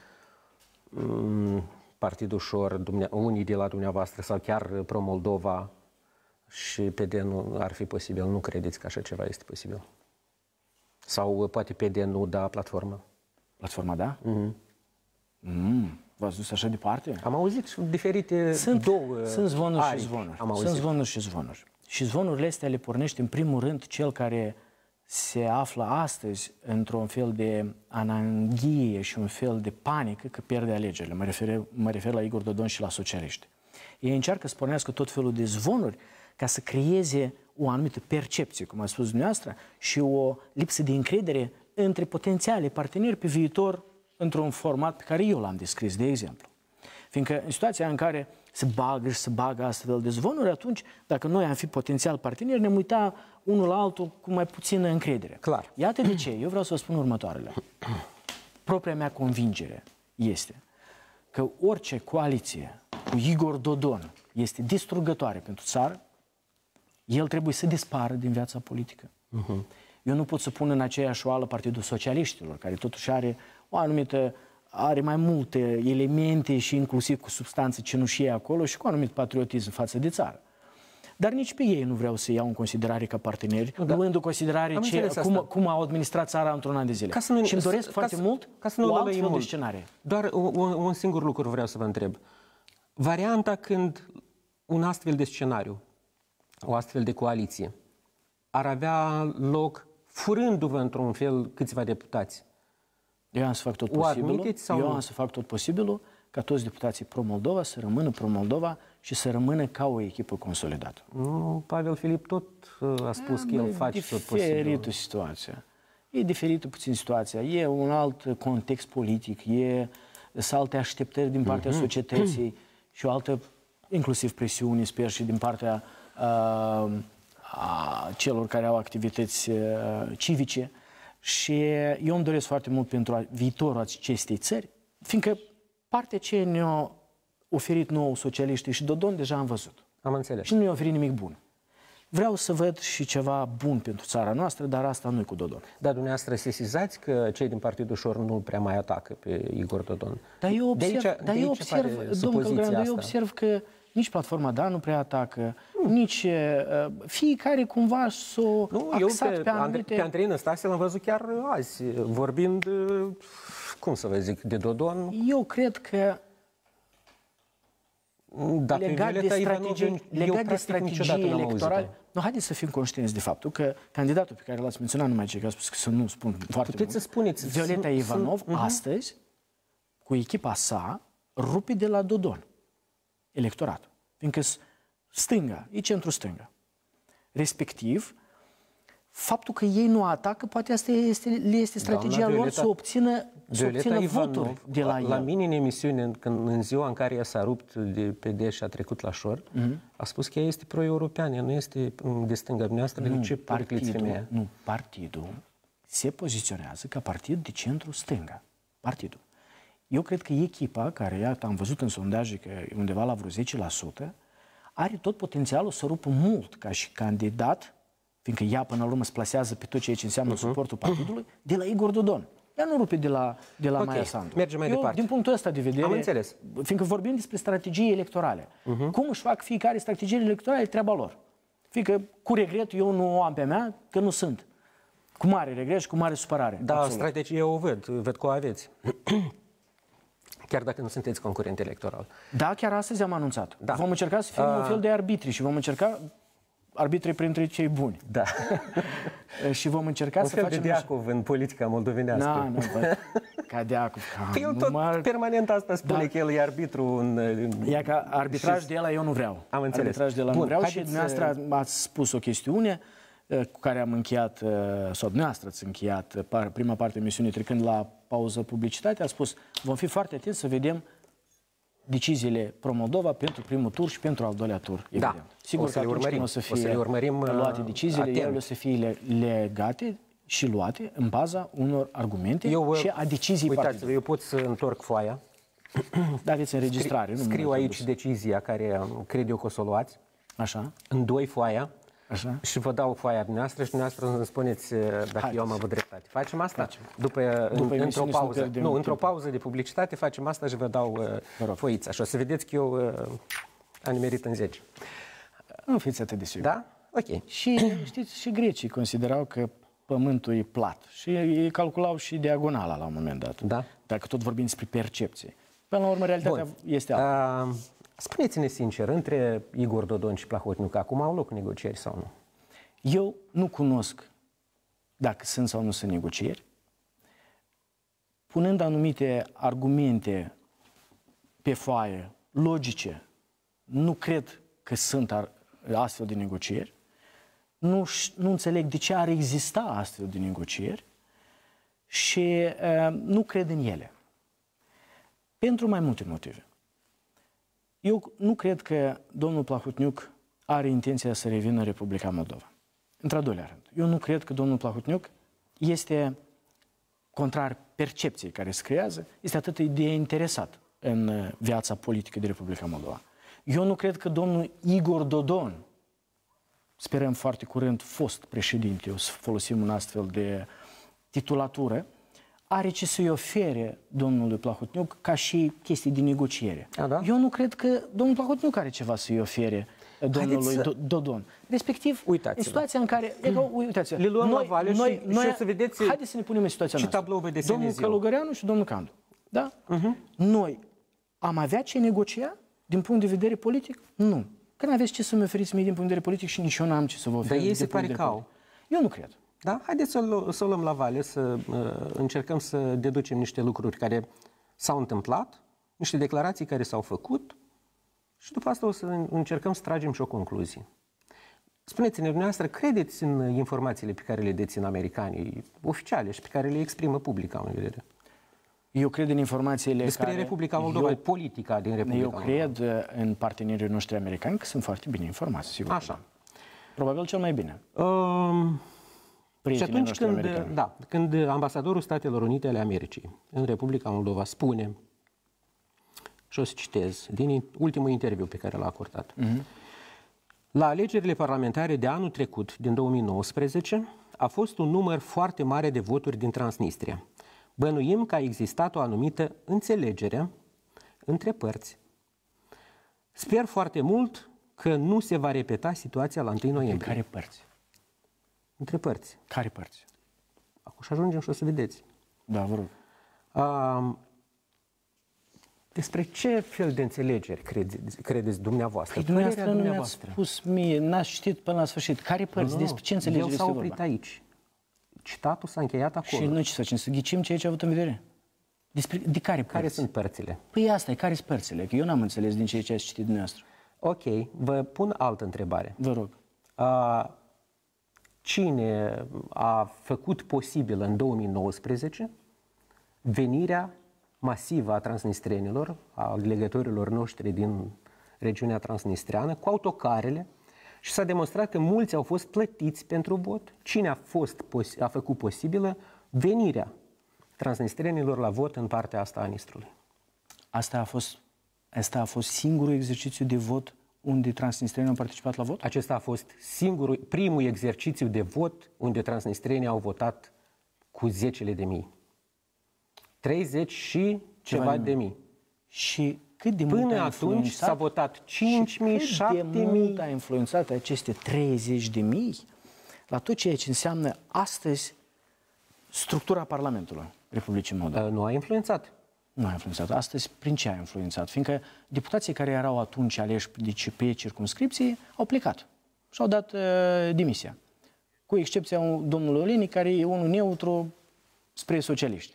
Partidul Șor, unii de la dumneavoastră sau chiar Pro-Moldova și PD nu ar fi posibil? Nu credeți că așa ceva este posibil? Sau poate PD nu, da, Platforma? Platforma, da? V-ați dus așa departe? Am auzit diferite Sunt zvonuri aripi. și zvonuri. Sunt zvonuri și zvonuri. Și zvonurile astea le pornește în primul rând cel care se află astăzi într-un fel de ananghie și un fel de panică că pierde alegerile. Mă refer la Igor Dodon și la socialiști. Ei încearcă să pornească tot felul de zvonuri ca să creeze o anumită percepție, cum a spus dumneavoastră, și o lipsă de încredere între potențiale parteneri pe viitor într-un format pe care eu l-am descris, de exemplu. Fiindcă în situația în care se bagă astfel de zvonuri, atunci, dacă noi am fi potențial parteneri, ne-am uita unul la altul cu mai puțină încredere. Clar. Iată de ce. Eu vreau să vă spun următoarele. Propria mea convingere este că orice coaliție cu Igor Dodon este distrugătoare pentru țară, el trebuie să dispară din viața politică. Eu nu pot să pun în aceeași oală Partidul Socialiștilor, care totuși are mai multe elemente și inclusiv cu substanțe cenușie acolo și cu anumit patriotism față de țară. Dar nici pe ei nu vreau să iau în considerare ca parteneri, luând în considerare cum au administrat țara într-un an de zile. Și îmi doresc foarte mult o altfel de scenarii. Doar un singur lucru vreau să vă întreb. Varianta când un astfel de scenariu, o astfel de coaliție, ar avea loc furându-vă într-un fel câțiva deputați. Eu am să fac tot posibilul. Eu am să fac tot posibilul ca toți deputații pro-Moldova să rămână pro-Moldova și să rămână ca o echipă consolidată. Pavel Filip tot a spus că el face tot posibil. E diferită situația. E diferită puțin situația. E un alt context politic, sunt alte așteptări din partea societății și o altă, inclusiv presiune, sper, și din partea celor care au activități civice. Și eu îmi doresc foarte mult pentru viitorul acestei țări, fiindcă partea ce ne-a oferit nouă socialiștii și Dodon deja am văzut. Am înțeles. Și nu i-a oferit nimic bun. Vreau să văd și ceva bun pentru țara noastră, dar asta nu e cu Dodon. Dar dumneavoastră sesizați că cei din Partidul Ușor nu prea mai atacă pe Igor Dodon. Dar eu observ, că nici platforma Da nu prea atacă, nici fiecare cumva s-o axat pe anumite... Pe Andrei Năstase l-am văzut chiar azi, vorbind, cum să vă zic, de Dodon. Eu cred că legat de strategie electorale, haideți să fim conștienți de faptul că candidatul pe care l-ați menționat, numai ce că a spus că să nu spun foarte mult, să spuneți, Violeta Ivanov, astăzi, cu echipa sa, rupe de la Dodon electoratul. Fiindcă stânga, e centru-stânga. Respectiv, faptul că ei nu atacă, poate asta le este strategia lor să obțină voturi de la el. La mine în emisiune, în ziua în care ea s-a rupt de PD și a trecut la Șor, a spus că ea este pro-europeană, nu este de stânga dumneavoastră, de ce partidul, femeia? Nu, partidul se poziționează ca partid de centru-stânga. Partidul. Eu cred că echipa, care, iată, am văzut în sondaje că e undeva la vreo 10%, are tot potențialul să rupă mult ca și candidat, fiindcă ea până la urmă se plasează pe tot ceea ce înseamnă suportul partidului, de la Igor Dodon. Ea nu rupe de la Maia Sandu. Mergem mai departe. Din punctul ăsta de vedere, am înțeles. Fiindcă vorbim despre strategii electorale. Cum își fac fiecare strategii electorale, treaba lor. Fiindcă cu regret eu nu o am pe mea, că nu sunt. Cu mare regret și cu mare supărare. Da, strategie o văd că o aveți. Chiar dacă nu sunteți concurent electoral. Da, chiar astăzi am anunțat. Da. Vom încerca să fim un fel de arbitri și vom încerca arbitri printre cei buni. Da. Și vom încerca să facem... de Deacov în politica moldovenească. Nu, ca Deacov. El tot permanent asta spune, că el e arbitru în... Ia ca arbitraj de ăla eu nu vreau. Am înțeles. Arbitraj de ăla nu vreau și dumneavoastră ați spus o chestiune cu care am încheiat, sau dumneavoastră ați încheiat prima parte a emisiunii trecând la pauză publicitate, a spus, vom fi foarte atenți să vedem deciziile pro-Moldova pentru primul tur și pentru al doilea tur, evident. Da. Sigur că atunci când o să fie luate deciziile, ele o să fie legate și luate în baza unor argumente și a deciziei partidului. Eu pot să întorc foaia. Da, aveți înregistrare. Scriu aici decizia care cred eu că o să o luați. Așa. În doi foaia. Așa. Și vă dau foaia dumneavoastră și dumneavoastră îmi spuneți dacă eu am avut dreptate. Facem asta? Facem. Într-o pauză. Nu, într-o pauză de publicitate facem asta și vă dau foița. Și o să vedeți că eu am nimerit în 10. Nu fiți atât de sigur. Da? Ok. Și știți, și grecii considerau că pământul e plat. Și ei calculau și diagonala la un moment dat. Da. Dacă tot vorbim despre percepție. Până la urmă, realitatea este alta. Spuneți-ne sincer, între Igor Dodon și Plahotniuc, acum au loc negocieri sau nu? Eu nu cunosc dacă sunt sau nu sunt negocieri. Punând anumite argumente pe foaie logice, nu cred că sunt astfel de negocieri. Nu înțeleg de ce ar exista astfel de negocieri și nu cred în ele. Pentru mai multe motive. Eu nu cred că domnul Plahotniuc are intenția să revină în Republica Moldova. Într-al doilea rând, eu nu cred că domnul Plahotniuc este, contrar percepției care se creează, este atât de interesat în viața politică de Republica Moldova. Eu nu cred că domnul Igor Dodon, sperăm foarte curând fost președinte, o să folosim un astfel de titulatură, are ce să-i ofere domnului Plahotniuc ca și chestii de negociere. Da? Eu nu cred că domnul Plahotniuc are ceva să-i ofere domnului Dodon. Respectiv, în situația în care... Uitați-vă, le luăm la vale și o să vedeți... Haideți să ne punem în situația noastră. tablou vă desenez domnul Călugăreanu și domnul Candu. Da? Noi am avea ce negocia din punct de vedere politic? Nu. Că n-aveți ce să-mi oferiți mie din punct de vedere politic și nici eu n-am ce să vă ofer. Dar ei se pare că au. Eu nu cred. Da? Haideți să o luăm la vale, să încercăm să deducem niște lucruri care s-au întâmplat niște declarații care s-au făcut și după asta o să încercăm să tragem și o concluzie. Spuneți-ne dumneavoastră, credeți în informațiile pe care le dețin americanii oficiale și pe care le exprimă public, am în vedere? Eu cred în informațiile despre Republica Moldova, politica din Republica Moldova. Eu cred în partenerii noștri americani că sunt foarte bine informați, sigur. Așa. Probabil cel mai bine. Și atunci când ambasadorul Statelor Unite ale Americii în Republica Moldova spune, și o să citez, din ultimul interviu pe care l-a acordat, la alegerile parlamentare de anul trecut, din 2019, a fost un număr foarte mare de voturi din Transnistria. Bănuim că a existat o anumită înțelegere între părți. Sper foarte mult că nu se va repeta situația la 1 noiembrie. Care părți? Între părți. Care părți? Acum și ajungem și o să vedeți. Da, vă rog. Despre ce fel de înțelegeri credeți dumneavoastră? Păi dumneavoastră nu mi-ați spus mie, n-ați citit până la sfârșit. Care părți? Despre ce înțelegeri este vorba? El s-a oprit aici. Citatul s-a încheiat acolo. Și noi ce să facem? Să ghicim ceea ce a avut în vedere? De care părți? Care sunt părțile? Păi asta e, care sunt părțile? Că eu n-am înțeles din ceea ce ați citit dumneavoastră. Ok, vă pun altă întrebare. Vă rog. Cine a făcut posibil în 2019 venirea masivă a transnistrenilor, a legătorilor noștri din regiunea transnistreană, cu autocarele, și s-a demonstrat că mulți au fost plătiți pentru vot? Cine a făcut posibilă venirea transnistrenilor la vot în partea asta a Nistrului? Asta a fost singurul exercițiu de vot unde transnistrenii au participat la vot? Acesta a fost primul exercițiu de vot unde transnistrenii au votat cu zecile de mii. 30 și ceva de mii. Și cât de mult până atunci s-a votat 5.000, 7.000. Cât de mult a influențat aceste 30.000 la tot ceea ce înseamnă astăzi structura Parlamentului Republicii Moldova? Nu a influențat. Nu a influențat. Astăzi, prin ce a influențat? Fiindcă deputații care erau atunci aleși pe circumscripții au plecat și au dat demisia. Cu excepția domnului Olenic, care e unul neutru spre socialiști.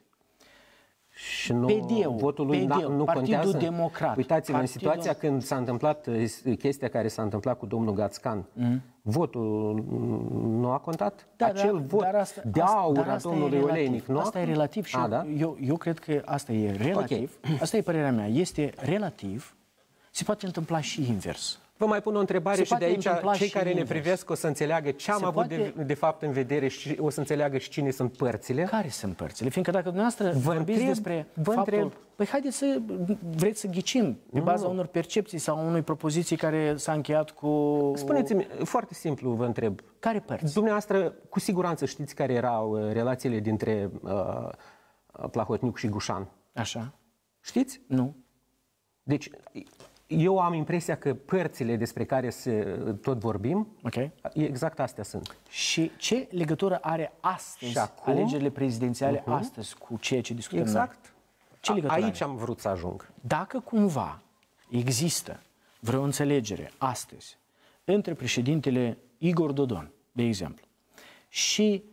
Și votul lui nu Partidul contează? Democrat. Uitați-vă, în situația când s-a întâmplat chestia care s-a întâmplat cu domnul Gațcan, votul nu a contat? Acel vot de aur a domnului Olenic, nu? Asta e relativ și eu cred că asta e relativ. Okay. Asta e părerea mea. Este relativ. Se poate întâmpla și invers. Vă mai pun o întrebare și de aici cei care ne privesc o să înțeleagă ce am avut de fapt în vedere și o să înțeleagă și cine sunt părțile. Care sunt părțile? Fiindcă dacă dumneavoastră vorbiți despre faptul... Păi haideți să vreți să ghicim pe baza unor percepții sau unei propoziții care s-a încheiat cu... Spuneți-mi, foarte simplu vă întreb. Care părți? Dumneavoastră cu siguranță știți care erau relațiile dintre Plahotniuc și Gușan. Așa. Știți? Nu. Deci... Eu am impresia că părțile despre care tot vorbim, exact astea sunt. Și ce legătură are astăzi alegerile prezidențiale astăzi cu ceea ce discutăm noi? Ce legătură aici am vrut să ajung. Dacă cumva există vreo înțelegere astăzi între președintele Igor Dodon, de exemplu, și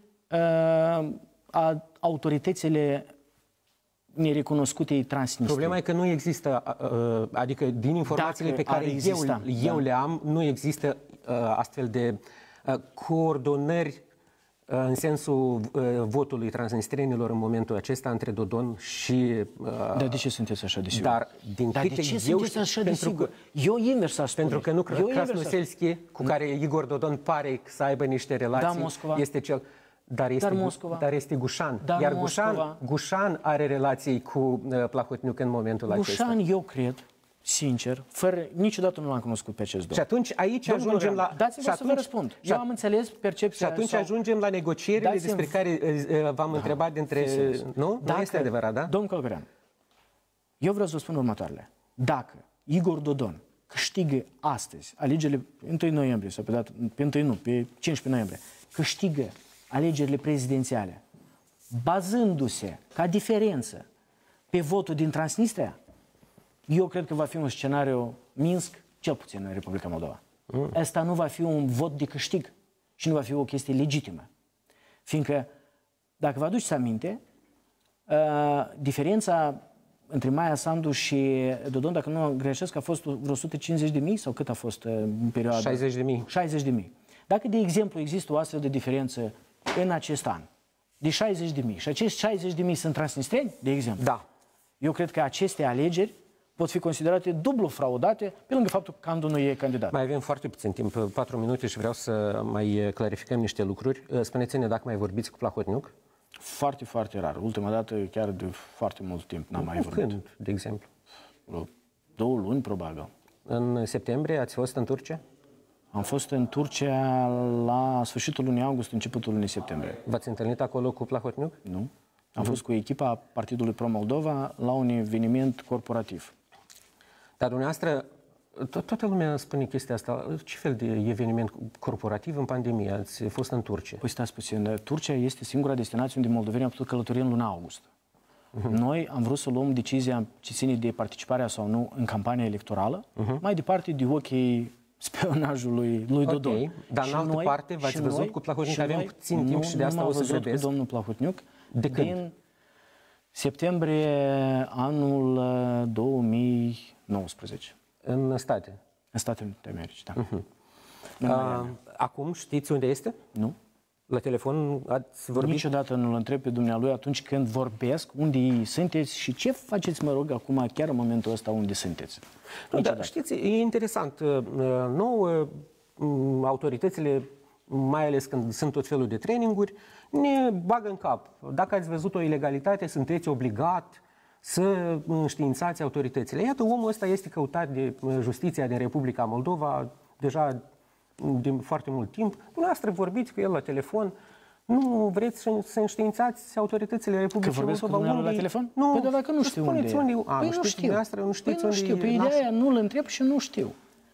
autoritățile nerecunoscute Transnistria. Problema e că nu există, adică din informațiile pe care eu le am, nu există astfel de coordonări în sensul votului transnistrenilor în momentul acesta între Dodon și... Dar de ce sunteți așa de sigur? Dar de ce sunteți așa de sigur? Eu invers aș spune. Pentru că nu Krasnoselski, cu care Igor Dodon pare să aibă niște relații, este cel... Dar este Gușan. Iar Gușan are relații cu Plahotniuc în momentul acesta. Gușan, eu cred, sincer, niciodată nu l-am cunoscut pe acest domn. Și atunci aici ajungem la... Dați-mi să vă răspund. Eu am înțeles percepția... Și atunci ajungem la negocierile despre care v-am întrebat dintre... Nu? Nu este adevărat, da? Domnul Călugărean, eu vreau să vă spun următoarele. Dacă Igor Dodon câștigă astăzi alegerile 1 noiembrie, sau pe 15 noiembrie, câștigă alegerile prezidențiale, bazându-se ca diferență pe votul din Transnistria, eu cred că va fi un scenariu Minsk, cel puțin în Republica Moldova. Asta nu va fi un vot de câștig și nu va fi o chestie legitimă. Fiindcă, dacă vă aduceți aminte, diferența între Maia Sandu și Dodon, dacă nu greșesc, a fost vreo 150.000 sau cât a fost în perioada? 60.000. 60.000. Dacă, de exemplu, există o astfel de diferență în acest an, de 60.000, și acești 60.000 sunt transnistreni, de exemplu, da. Eu cred că aceste alegeri pot fi considerate dublu fraudate, pe lângă faptul că Candu nu e candidat. Mai avem foarte puțin timp, 4 minute, și vreau să mai clarificăm niște lucruri. Spuneți-ne dacă mai vorbiți cu Plahotniuc. Foarte, foarte rar. Ultima dată, chiar de foarte mult timp, n-am mai vorbit. Când, de exemplu? 2 luni, probabil. În septembrie ați fost în Turcia? Am fost în Turcia la sfârșitul lunii august, începutul lunii septembrie. V-ați întâlnit acolo cu Plahotniuc? Nu. Am fost cu echipa Partidului Pro-Moldova la un eveniment corporativ. Dar dumneavoastră, toată lumea spune chestia asta. Ce fel de eveniment corporativ în pandemie? Ați fost în Turcia? Păi stați puțin. Turcia este singura destinație unde moldovenii au putut călători în luna august. Noi am vrut să luăm decizia ce ține de participarea sau nu în campania electorală, mai departe de ochii spionajului lui Dodon. Ok, dar în altă parte v-ați văzut cu Plahotniuc, că avem puțin timp și de asta o să grăbesc. Cu domnul Plahotniuc. De când? Din septembrie anul 2019. În State? În Statele Unite Americii, da. Acum știți unde este? Nu. La telefon ați vorbit? Niciodată nu-l întreb pe dumnealui atunci când vorbesc unde sunteți și ce faceți, mă rog, acum, chiar în momentul ăsta, unde sunteți. Nu, dar știți, e interesant. Nouă, autoritățile, mai ales când sunt tot felul de traininguri, ne bagă în cap. Dacă ați văzut o ilegalitate, sunteți obligat să înștiințați autoritățile. Iată, omul ăsta este căutat de justiția din Republica Moldova deja de foarte mult timp. Dumneavoastră vorbiți cu el la telefon. Nu vreți să înștiințați autoritățile Republicii Moldova? Că vorbesc cu dumneavoastră la telefon? Nu. Păi, dar dacă nu știu unde e. Păi nu știu. Nu știți unde e. Păi ideea nu-l întreb și nu știu.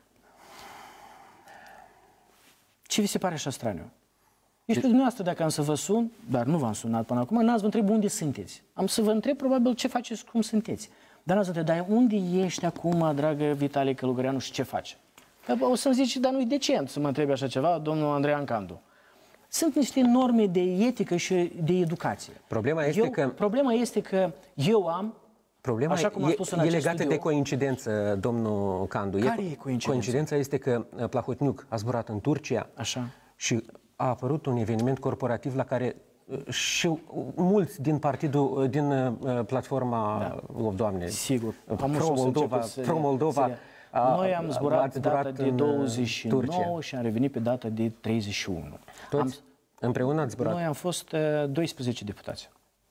Ce vi se pare așa straniu? Eu știu dumneavoastră dacă am să vă sun, dar nu v-am sunat până acum, n-ați vă întreb unde sunteți. Am să vă întreb probabil ce faceți, cum sunteți. Dar n-ați vă întreb, dar unde ești acum, dragă Vitalie Călugăreanu, și ce faci? O să-mi zici, dar nu-i decent să mă întrebi așa ceva, domnul Andreian Candu. Sunt niște norme de etică și de educație. Problema este că eu am, problema așa cum am spus în acest legată studio, de coincidență, domnul Candu. Care e coincidența? Coincidența este că Plahotniuc a zburat în Turcia și a apărut un eveniment corporativ la care și mulți din partidul, din platforma, Doamne, sigur, Pro-Moldova, noi am zburat pe data de 29 Turcia. Și am revenit pe data de 31. Toți împreună ați zburat? Noi am fost 12 deputați.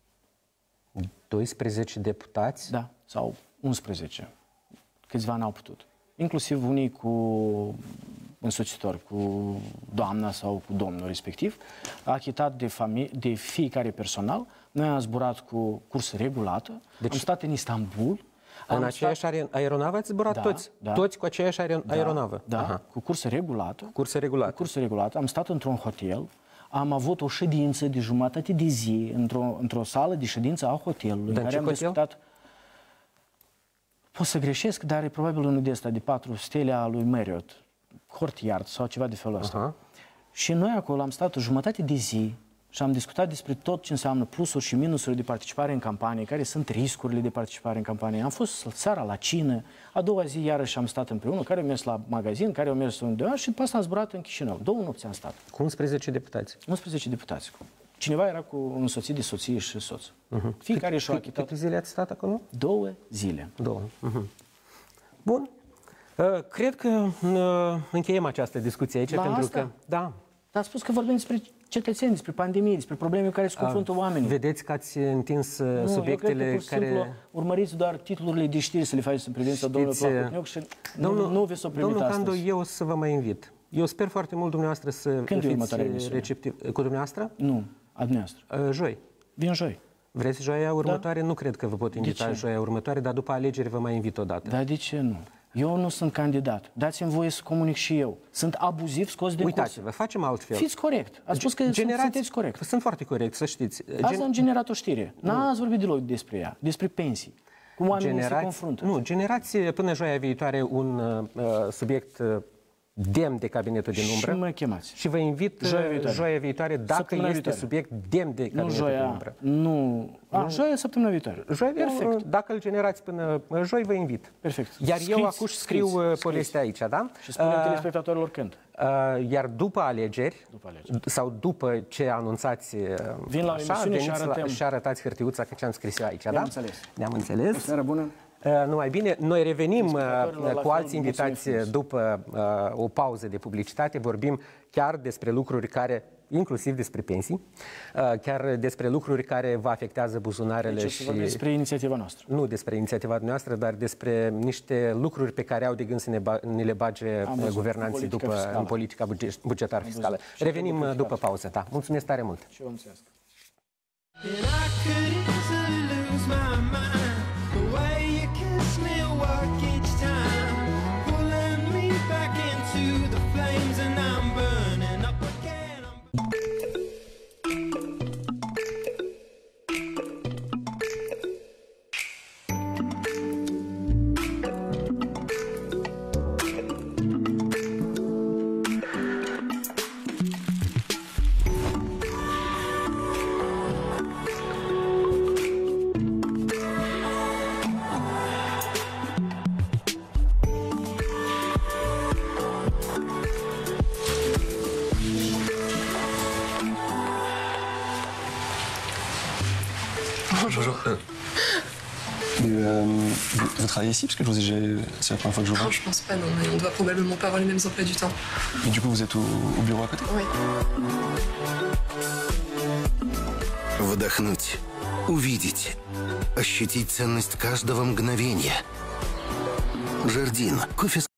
12 deputați? Da, sau 11. Câțiva n-au putut. Inclusiv unii cu însoțitori, cu doamna sau cu domnul respectiv, achitat de fiecare personal. Noi am zburat cu cursă regulată, am stat în Istanbul. În aceeași aeronavă ați zburat toți? Da. Toți cu aceeași aeronavă? Da, Aha. Cu cursă regulată. Cursă regulată. Cu cursă regulată. Am stat într-un hotel, am avut o ședință de jumătate de zi într-o sală de ședință a hotelului. Dar în ce hotel? Discutat. Pot să greșesc, dar e probabil unul de ăsta de 4 stele a lui Marriott, Courtyard sau ceva de felul ăsta. Și noi acolo am stat o jumătate de zi și am discutat despre tot ce înseamnă plusuri și minusuri de participare în campanie, care sunt riscurile de participare în campanie. Am fost seara la cină, a doua zi iarăși am stat împreună, care au mers la magazin, care au mers undeva și pe asta am zburat în Chișinău. 2 nopți am stat. Cu 11 deputați? 11 deputați. Cineva era cu însoțit de soție și soț. Fiecare și-a achitat. Câte zile ați stat acolo? 2 zile. 2. Bun. Cred că încheiem această discuție aici, pentru că... Da. Dar ați spus că vorbim despre cetățeni, despre pandemie, despre probleme cu care se confruntă oamenii. Vedeți că ați întins subiectele eu cred că, pur și simplu, urmăriți doar titlurile de știri să le faceți în privința domnului Plahotniuc și nu veți o primiți Domnul astăzi. Candu, eu o să vă mai invit. Eu sper foarte mult dumneavoastră să fiți receptiv. Cu dumneavoastră? Nu, a dumneavoastră. Joi. Vin joi. Vreți joia următoare? Da. Nu cred că vă pot invita joia următoare, dar după alegeri vă mai invit odată. Dar de ce nu? Eu nu sunt candidat. Dați-mi voie să comunic și eu. Sunt abuziv scos de curs. Uitați-vă, facem altfel. Fiți corect. Ați spus că sunteți corect. Sunt foarte corect, să știți. Azi am generat o știre. N-ați vorbit deloc despre ea. Despre pensii. Cum oamenii se confruntă. Nu, generați până joia viitoare un subiect demn de cabinetul din umbră. Și mă chemați. Și vă invit joia viitoare, dacă este subiect demn de cabinetul din umbră. Joia săptămâna viitoare. Perfect. Dacă îl generați până joi, vă invit. Perfect. Iar eu acum scriu povestea aici, da? Și spunem telespectatorilor când. Iar după alegeri, sau după ce anunțați, vin la emisiune și arătați hârtiuța că ce am scris eu aici, da? Ne-am înțeles. O seară bună. Numai bine, noi revenim cu alți invitați după o pauză de publicitate, vorbim chiar despre lucruri care, inclusiv despre pensii, chiar despre lucruri care vă afectează buzunarele. Deci și despre inițiativa noastră. Nu despre inițiativa noastră, dar despre niște lucruri pe care au de gând să ne le bage guvernanții în politica bugetară fiscală. Revenim după pauză, da. Mulțumesc tare mult! Și eu mulțumesc! Bonjour. Vous travaillez ici parce que c'est la première fois que je vous vois. Non, je pense pas, non, mais on doit probablement pas avoir les mêmes emplois du temps. Et du coup, vous êtes au bureau à côté? Oui. Вдохнуть, увидеть, ощутить ценность каждого мгновения. Жардин. Кофе